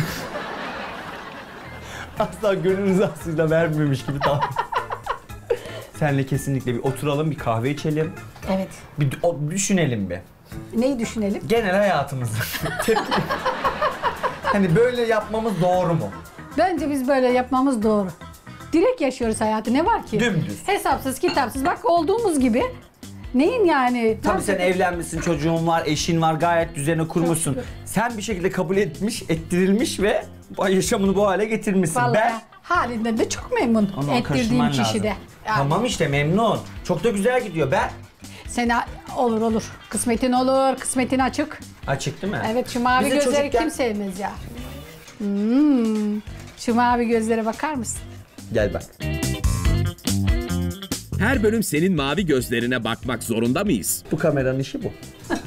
Asla gönül rızasıyla vermemiş gibi tamam. Senle kesinlikle bir oturalım, bir kahve içelim. Evet. Bir d- o- düşünelim bir. Neyi düşünelim? Genel hayatımızı. Tepki- Hani böyle yapmamız doğru mu? Bence biz böyle yapmamız doğru. Direkt yaşıyoruz hayatı. Ne var ki? Dümdüz. Hesapsız, kitapsız. Bak olduğumuz gibi. Neyin yani? Tabii sen evlenmişsin, çocuğun var, eşin var, gayet düzeni kurmuşsun. şükür. Sen bir şekilde kabul etmiş, ettirilmiş ve bu yaşamını bu hale getirmişsin. Vallahi Ben halinden de çok memnun onu ettirdiğim karıştırman kişi lazım. de. Yani Tamam işte, memnun. Çok da güzel gidiyor. Ben Seni olur olur. Kısmetin olur, kısmetin açık. açık değil mi? Evet, şu mavi Bize gözleri çocukken- kim sevmez ya? Hmm. Şu mavi gözlere bakar mısın? Gel bak. Her bölüm senin mavi gözlerine bakmak zorunda mıyız? Bu kameranın işi bu.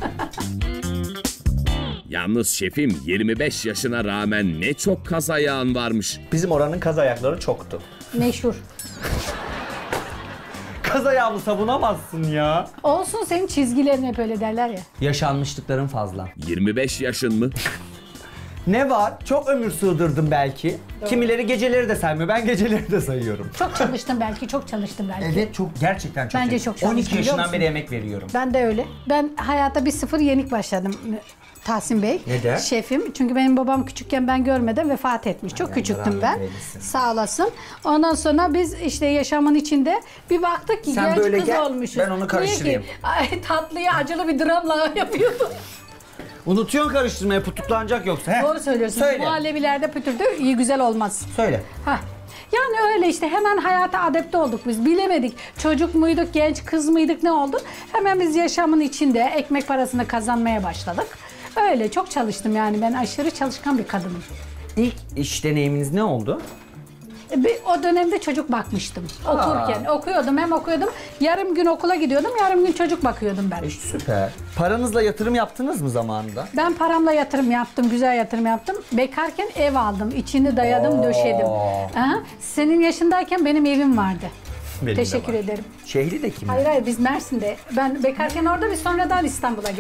Yalnız şefim yirmi beş yaşına rağmen ne çok kaz ayağın varmış. Bizim oranın kaz ayakları çoktu. Meşhur. Kaz ayağımı savunamazsın ya. Olsun, senin çizgilerin hep öyle derler ya. Yaşanmışlıkların fazla. yirmi beş yaşın mı? Ne var? Çok ömür sığdırdım belki. Kimileri geceleri de saymıyor. Ben geceleri de sayıyorum. Çok çalıştım belki, çok çalıştım belki. Evet, çok gerçekten çok. Bence iyi. çok on çalıştım, iki biliyor yaşından musun? beri emek veriyorum. Ben de öyle. Ben hayata bir sıfır yenik başladım Tahsin Bey. Neden? Şefim. Çünkü benim babam küçükken ben görmeden vefat etmiş. Çok küçüktüm ben. rahmet eylesin. Sağ olasın. Ondan sonra biz işte yaşamın içinde bir baktık ki Sen genç böyle kız gel, olmuşuz. ben onu karıştırayım. Niye ki? Ay, tatlıyı acılı bir dramla yapıyordum. Unutuyorsun karıştırmaya, putuklanacak yoksa. Heh. Doğru söylüyorsun. Söyle. Muhallebilerde pütürdü iyi güzel olmaz. Söyle. Hah. Yani öyle işte, hemen hayata adapte olduk biz. Bilemedik. Çocuk muyduk, genç kız mıydık, ne oldu? Hemen biz yaşamın içinde ekmek parasını kazanmaya başladık. Öyle çok çalıştım yani, ben aşırı çalışkan bir kadınım. İlk iş deneyiminiz ne oldu? E, bir- O dönemde çocuk bakmıştım okurken. Okuyordum, hem okuyordum. Yarım gün okula gidiyordum, yarım gün çocuk bakıyordum ben. İşte süper. Paranızla yatırım yaptınız mı zamanında? Ben paramla yatırım yaptım, güzel yatırım yaptım. Bekarken ev aldım, içini dayadım, döşedim. Aha, senin yaşındayken benim evim vardı. Benim de Teşekkür var. ederim. Şehri de kim? Hayır hayır, biz Mersin'de. Ben bekarken orada, bir sonradan İstanbul'a geldim.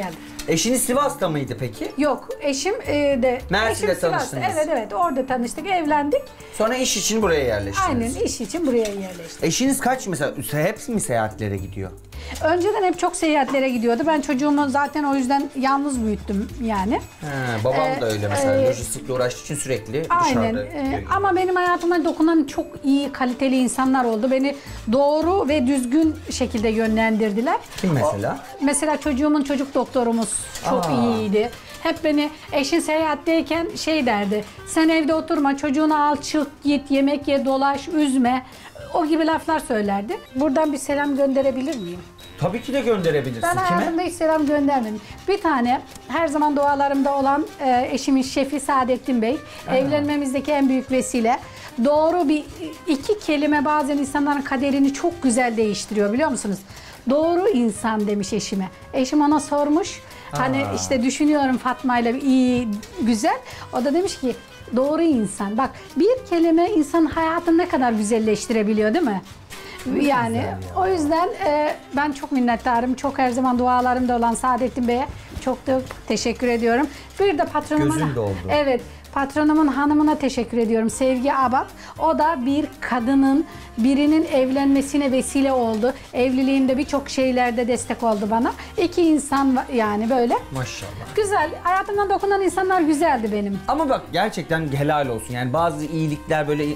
Eşiniz Sivas'ta mıydı peki? Yok, eşim e, de... Mersin'de eşim Sivas'ta. tanıştınız. Evet evet, orada tanıştık, evlendik. Sonra iş için buraya yerleştiniz. Aynen, iş için buraya yerleştik. Eşiniz kaç mesela? Hepsi mi seyahatlere gidiyor? Önceden hep çok seyahatlere gidiyordu. Ben çocuğumu zaten o yüzden yalnız büyüttüm yani. He, babam Ee, da öyle mesela. e, Lojistikle uğraştığı için sürekli Aynen. dışarıda. Ee, gidiyor. ama benim hayatıma dokunan çok iyi, kaliteli insanlar oldu. Beni doğru ve düzgün şekilde yönlendirdiler. Kim mesela? O- mesela çocuğumun çocuk doktorumuz çok Aa. iyiydi. Hep beni eşin seyahatteyken şey derdi. Sen evde oturma, çocuğunu al, çık, git, yemek ye, dolaş, üzme. O gibi laflar söylerdi. Buradan bir selam gönderebilir miyim? Tabii ki de gönderebilirsin. Ben Kime? hayatımda hiç selam göndermedim. Bir tane her zaman dualarımda olan e, eşimin şefi Saadettin Bey. Evlenmemizdeki en büyük vesile. Doğru bir iki kelime bazen insanların kaderini çok güzel değiştiriyor biliyor musunuz? Doğru insan demiş eşime. Eşim ona sormuş. Hani Aa. işte düşünüyorum Fatma ile iyi, güzel. O da demiş ki doğru insan. Bak bir kelime insanın hayatını ne kadar güzelleştirebiliyor değil mi? Yani o yüzden e, ben çok minnettarım. Çok her zaman dualarımda olan Saadettin Bey'e çok da teşekkür ediyorum. Bir de patronumun... Gözün doldu. Evet. Patronumun hanımına teşekkür ediyorum. Sevgi Abat. O da bir kadının, birinin evlenmesine vesile oldu. Evliliğimde birçok şeylerde destek oldu bana. İki insan va- yani böyle. Maşallah. Güzel. Hayatımdan dokunan insanlar güzeldi benim. Ama bak gerçekten helal olsun. Yani bazı iyilikler böyle...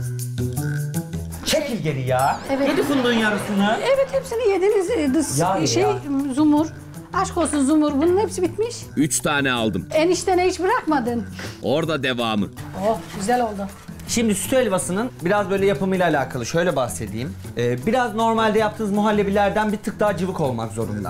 Çekil geri ya. Evet. Yedi fındığın yarısını. Evet hepsini yediniz. E, dız- Ya, şey ya. Zumur. Aşk olsun Zumur. Bunun hepsi bitmiş. Üç tane aldım. Eniştene hiç bırakmadın. Orada devamı. Oh güzel oldu. Şimdi süt helvasının biraz böyle yapımıyla alakalı şöyle bahsedeyim. Ee, biraz normalde yaptığınız muhallebilerden bir tık daha cıvık olmak zorunda.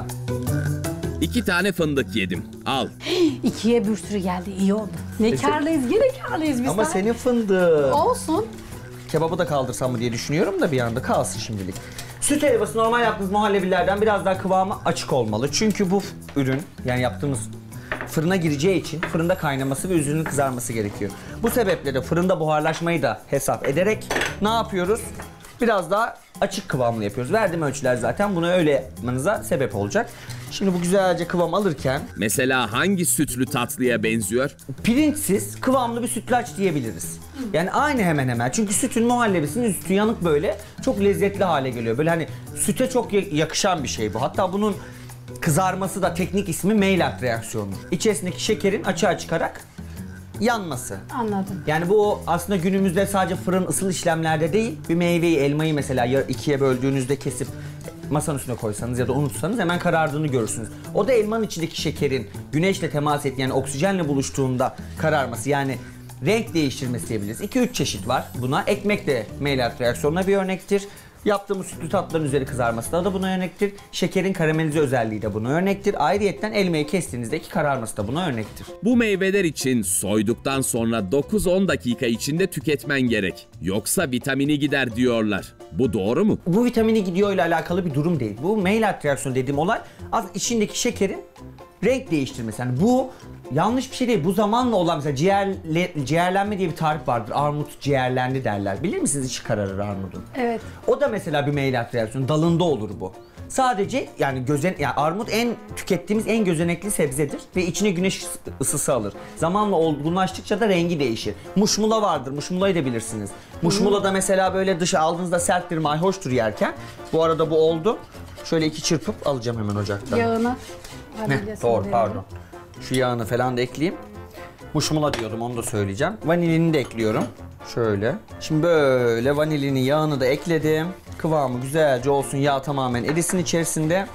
İki tane fındık yedim. Al. İkiye bir sürü geldi. İyi oldu. Ne karlıyız. Gene karlıyız biz. Ama daha. senin fındığın. Olsun. Kebabı da kaldırsam mı diye düşünüyorum da bir anda kalsın şimdilik. Süt helvası normal yaptığımız muhallebilerden biraz daha kıvamı açık olmalı. Çünkü bu ürün yani yaptığımız fırına gireceği için fırında kaynaması ve üzerinin kızarması gerekiyor. Bu sebeple de fırında buharlaşmayı da hesap ederek ne yapıyoruz? Biraz daha açık kıvamlı yapıyoruz. Verdiğim ölçüler zaten bunu öyle yapmanıza sebep olacak. Şimdi bu güzelce kıvam alırken Mesela hangi sütlü tatlıya benziyor? pirinçsiz kıvamlı bir sütlaç diyebiliriz. Yani aynı hemen hemen. Çünkü sütün muhallebisinin üstü yanık böyle çok lezzetli hale geliyor. Böyle hani süte çok ya- yakışan bir şey bu. Hatta bunun kızarması da teknik ismi Maillard reaksiyonu. İçerisindeki şekerin açığa çıkarak yanması. Anladım. Yani bu aslında günümüzde sadece fırın ısıl işlemlerde değil, bir meyveyi, elmayı mesela ya- ikiye böldüğünüzde kesip masanın üstüne koysanız ya da unutsanız hemen karardığını görürsünüz. O da elmanın içindeki şekerin güneşle temas ettiği yani oksijenle buluştuğunda kararması yani renk değiştirmesi diyebiliriz. iki üç çeşit var buna. Ekmek de Maillard reaksiyonuna bir örnektir. Yaptığımız sütlü tatlıların üzeri kızarması da, da buna örnektir. Şekerin karamelize özelliği de buna örnektir. Ayrıyetten elmayı kestiğinizdeki kararması da buna örnektir. Bu meyveler için soyduktan sonra dokuz on dakika içinde tüketmen gerek. Yoksa vitamini gider diyorlar. Bu doğru mu? Bu vitamini gidiyor ile alakalı bir durum değil. Bu Maillard reaksiyonu dediğim olay az içindeki şekerin renk değiştirmesi. Yani bu yanlış bir şey değil. Bu zamanla olan mesela ciğerle, ciğerlenme diye bir tarif vardır. Armut ciğerlendi derler. Bilir misiniz içi kararır armudun? Evet. O da mesela bir Maillard reaksiyonu. Dalında olur bu. Sadece yani gözen yani armut en tükettiğimiz en gözenekli sebzedir ve içine güneş ısısı alır. Zamanla olgunlaştıkça da rengi değişir. Muşmula vardır. Muşmulayı da bilirsiniz. Muşmula da mesela böyle dışı aldığınızda serttir, mayhoştur yerken. Bu arada bu oldu. Şöyle iki çırpıp alacağım hemen ocaktan. Yağını. Heh, vanilyasını doğru verelim. pardon. Şu yağını falan da ekleyeyim. Muşmula diyordum onu da söyleyeceğim. Vanilini de ekliyorum. Şöyle. Şimdi böyle vanilini yağını da ekledim. Kıvamı güzelce olsun. Yağ tamamen erisin içerisinde.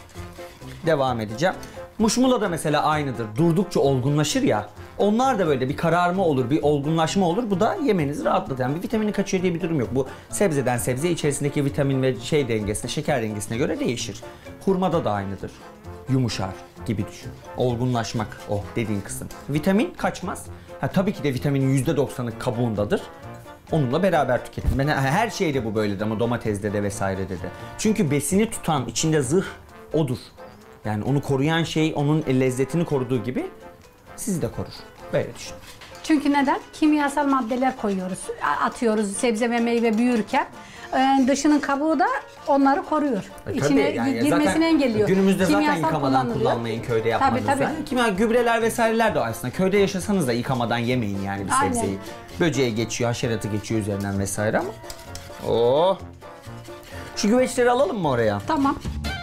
Devam edeceğim. Muşmula da mesela aynıdır. Durdukça olgunlaşır ya. Onlar da böyle bir kararma olur, bir olgunlaşma olur. Bu da yemenizi rahatlatır. Yani bir vitamini kaçıyor diye bir durum yok. Bu sebzeden sebze içerisindeki vitamin ve şey dengesine, şeker dengesine göre değişir. Hurmada da aynıdır. Yumuşar gibi düşün. Olgunlaşmak o dediğin kısım. Vitamin kaçmaz. Ha, tabii ki de vitaminin yüzde doksanı kabuğundadır. Onunla beraber tüketin. Ben her şeyde bu böyledir ama domatesde de vesairede de. Çünkü besini tutan, içinde zırh odur. Yani onu koruyan şey onun lezzetini koruduğu gibi sizi de korur. Böyle düşün. Çünkü neden? Kimyasal maddeler koyuyoruz, atıyoruz sebze ve meyve büyürken. e, dışının kabuğu da onları koruyor. E, İçine tabii, yani girmesini zaten engelliyor. Günümüzde zaten Kimyasal yıkamadan kullanılıyor. kullanmayın köyde yapmanızı. Tabii tabii. Kimya gübreler vesaireler de aslında. Köyde yaşasanız da yıkamadan yemeyin yani bir Aynen. sebzeyi. Böceği geçiyor, haşeratı geçiyor üzerinden vesaire ama. Oh. Şu güveçleri alalım mı oraya? Tamam.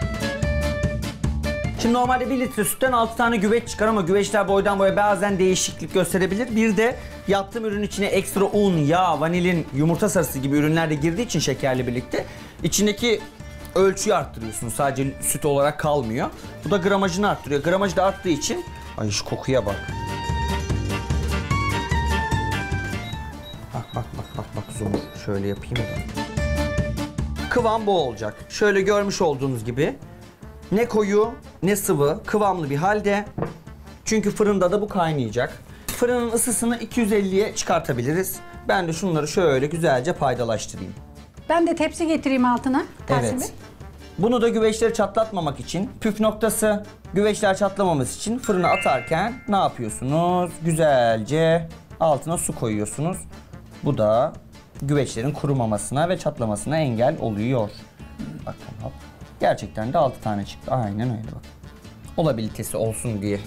Şimdi normalde bir litre sütten altı tane güveç çıkar ama güveçler boydan boya bazen değişiklik gösterebilir. Bir de yaptığım ürün içine ekstra un, yağ, vanilin, yumurta sarısı gibi ürünler de girdiği için şekerle birlikte içindeki ölçüyü arttırıyorsunuz. Sadece süt olarak kalmıyor. Bu da gramajını arttırıyor. Gramajı da arttığı için... Ay şu kokuya bak. Bak bak bak bak bak zoom. Şöyle yapayım da. Kıvam bu olacak. Şöyle görmüş olduğunuz gibi. Ne koyu ne sıvı, kıvamlı bir halde. Çünkü fırında da bu kaynayacak. Fırının ısısını iki yüz elliye çıkartabiliriz. Ben de şunları şöyle güzelce paydalaştırayım. Ben de tepsi getireyim altına. Tahsin Bey. Evet. Bunu da güveçleri çatlatmamak için püf noktası, güveçler çatlamaması için fırına atarken ne yapıyorsunuz? Güzelce altına su koyuyorsunuz. Bu da güveçlerin kurumamasına ve çatlamasına engel oluyor. Bakın hop. Gerçekten de altı tane çıktı. Aynen öyle bak. Olabilitesi olsun diye.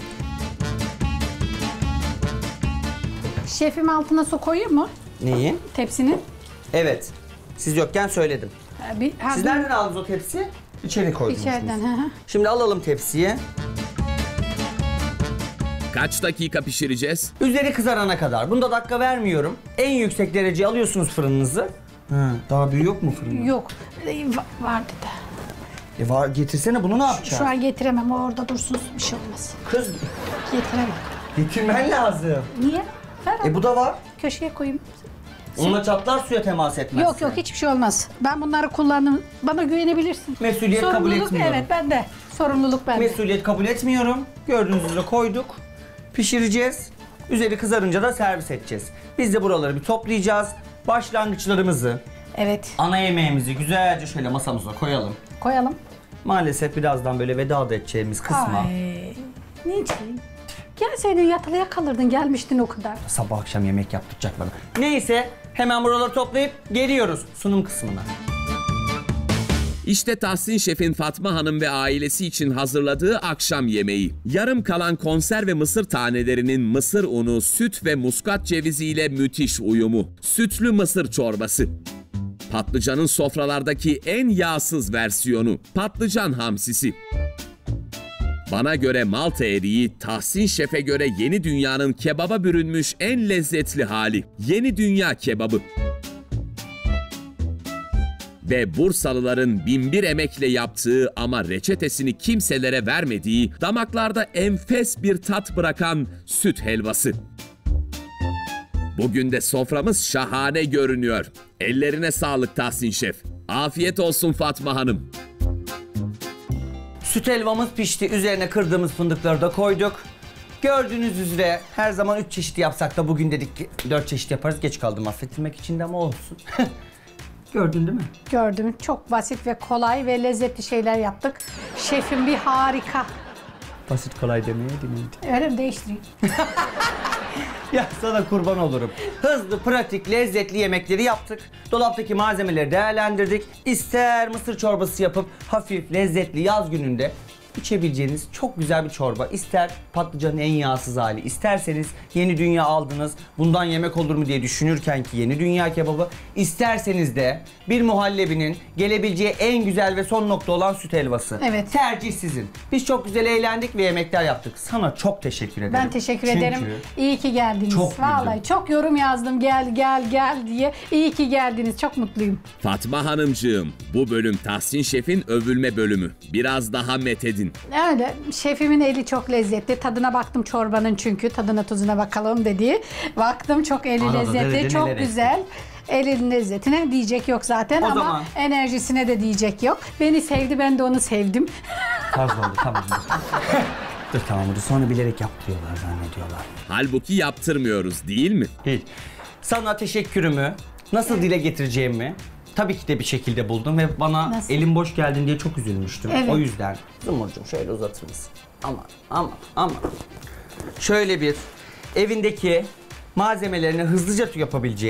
Şefim altına su koyayım mu? Neyi? Tepsinin. Evet. Siz yokken söyledim. Ha, Bir, ha, Siz bir- nereden aldınız o tepsiyi? İçeri koydunuz. İçeriden. Hı hı. Şimdi alalım tepsiyi. Kaç dakika pişireceğiz? Üzeri kızarana kadar. Bunda dakika vermiyorum. En yüksek dereceye alıyorsunuz fırınınızı. Ha, daha büyük yok mu fırında? Yok. e, va- Vardı da. E var, getirsene bunu ne yapacaksın? Şu an getiremem. O orada dursun. Bir şey olmaz. Kız Getiremem. getirmen lazım. Niye? Ver E bu da var. köşeye koyayım. Onunla çatlar suya temas etmezse. Yok yok hiçbir şey olmaz. Ben bunları kullandım. Bana güvenebilirsin. Mesuliyet kabul Sorumluluk, etmiyorum. evet bende. Sorumluluk bende. Mesuliyet kabul etmiyorum. Gördüğünüz üzere koyduk. Pişireceğiz. Üzeri kızarınca da servis edeceğiz. Biz de buraları bir toplayacağız. Başlangıçlarımızı, Evet. ana yemeğimizi güzelce şöyle masamıza koyalım. Koyalım. Maalesef birazdan böyle veda da edeceğimiz kısma. Ay. Niçin? Gelseydin yatılıya kalırdın. Gelmiştin o kadar. Sabah akşam yemek yaptıracak bana. Neyse hemen buraları toplayıp geliyoruz sunum kısmına. İşte Tahsin Şef'in Fatma Hanım ve ailesi için hazırladığı akşam yemeği. Yarım kalan konserve mısır tanelerinin mısır unu, süt ve muskat ceviziyle müthiş uyumu. Sütlü mısır çorbası. Patlıcanın sofralardaki en yağsız versiyonu. Patlıcan hamsisi. Bana göre Malta eriği, Tahsin Şef'e göre yeni dünyanın kebaba bürünmüş en lezzetli hali. Yeni dünya kebabı. Ve Bursalıların binbir emekle yaptığı ama reçetesini kimselere vermediği, damaklarda enfes bir tat bırakan süt helvası. Bugün de soframız şahane görünüyor. Ellerine sağlık Tahsin Şef. Afiyet olsun Fatma Hanım. Süt helvamız pişti. Üzerine kırdığımız fındıkları da koyduk. Gördüğünüz üzere her zaman üç çeşit yapsak da bugün dedik ki dört çeşit yaparız. Geç kaldım affettirmek için de ama olsun. Gördün değil mi? Gördüm. Çok basit ve kolay ve lezzetli şeyler yaptık. Şefim bir harika. Basit kolay demeye değil. Öyle mi değiştireyim? Ya sana kurban olurum. Hızlı, pratik, lezzetli yemekleri yaptık. Dolaptaki malzemeleri değerlendirdik. İster mısır çorbası yapıp hafif, lezzetli yaz gününde içebileceğiniz çok güzel bir çorba. İster patlıcanın en yağsız hali, isterseniz yeni dünya aldınız, bundan yemek olur mu diye düşünürken ki yeni dünya kebabı, isterseniz de bir muhallebinin gelebileceği en güzel ve son nokta olan süt helvası. Evet. Tercih sizin. Biz çok güzel eğlendik ve yemekler yaptık. Sana çok teşekkür ederim. Ben teşekkür Çünkü ederim. İyi ki geldiniz. Çok Vallahi güldüm. çok yorum yazdım. Gel gel gel diye. İyi ki geldiniz. Çok mutluyum. Fatma Hanımcığım, bu bölüm Tahsin Şef'in övülme bölümü. Biraz daha methedin. Öyle. Şefimin eli çok lezzetli. Tadına baktım çorbanın çünkü. Tadına tuzuna bakalım dedi. Baktım çok eli Arada lezzetli. derece Çok neler güzel. Elin lezzetine diyecek yok zaten O ama zaman- enerjisine de diyecek yok. Beni sevdi, ben de onu sevdim. Tarz oldu tamam. Dur tamam dur sonra bilerek yaptırıyorlar zannediyorlar. Halbuki yaptırmıyoruz değil mi? Hiç. Sana teşekkürümü nasıl dile getireceğimi tabii ki de bir şekilde buldum ve bana Nasıl? elim boş geldin diye çok üzülmüştüm. Evet. O yüzden Zumurcuğum şöyle uzatır mısın? Aman aman aman. Şöyle bir evindeki malzemelerini hızlıca yapabileceğin,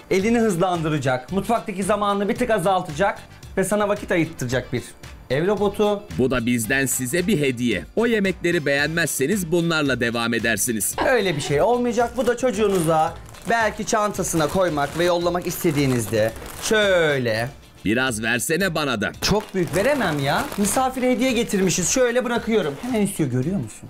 elini hızlandıracak, mutfaktaki zamanını bir tık azaltacak ve sana vakit ayırttıracak bir ev robotu. Bu da bizden size bir hediye. O yemekleri beğenmezseniz bunlarla devam edersiniz. Öyle bir şey olmayacak. Bu da çocuğunuza belki çantasına koymak ve yollamak istediğinizde şöyle. Biraz versene bana da. Çok büyük veremem ya. Misafire hediye getirmişiz. Şöyle bırakıyorum. Hemen istiyor, görüyor musun?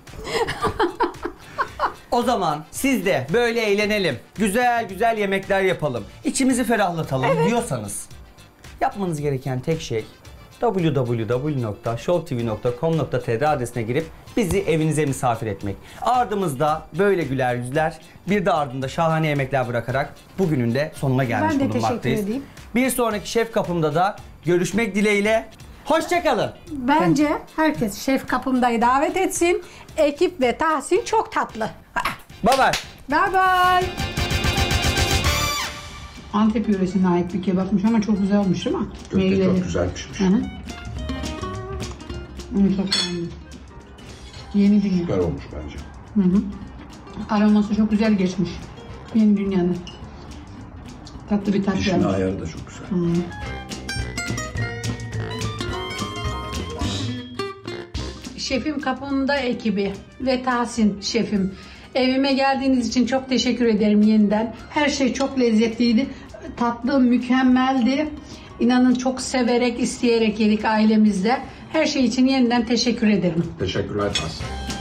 O zaman siz de böyle eğlenelim. Güzel güzel yemekler yapalım. İçimizi ferahlatalım diyorsanız yapmanız gereken tek şey double-u double-u double-u nokta show t v nokta com nokta t r adresine girip bizi evinize misafir etmek. Ardımızda böyle güler yüzler, bir de ardında şahane yemekler bırakarak bugünün de sonuna gelmiş Ben de teşekkür bulunmaktayız. edeyim. Bir sonraki Şef Kapım'da da görüşmek dileğiyle. Hoşçakalın. Bence herkes Şef Kapım'dayı davet etsin. Ekip ve Tahsin çok tatlı. Bye bye. Bye bye. Antep yöresine ait bir kebapmış ama çok güzel olmuş değil mi? Köfte Meyveli. çok güzel pişmiş. Hı hı. Onu çok beğendim. Yeni dünya. Süper olmuş bence. Aroması çok güzel geçmiş. Yeni dünyanın. Tatlı bir tat Pişme gelmiş. ayarı da çok güzel. Şefim Kapımda ekibi ve Tahsin şefim. Evime geldiğiniz için çok teşekkür ederim yeniden. Her şey çok lezzetliydi. Tatlı mükemmeldi. İnanın çok severek, isteyerek yedik ailemizde. Her şey için yeniden teşekkür ederim. Teşekkürler Tahsin.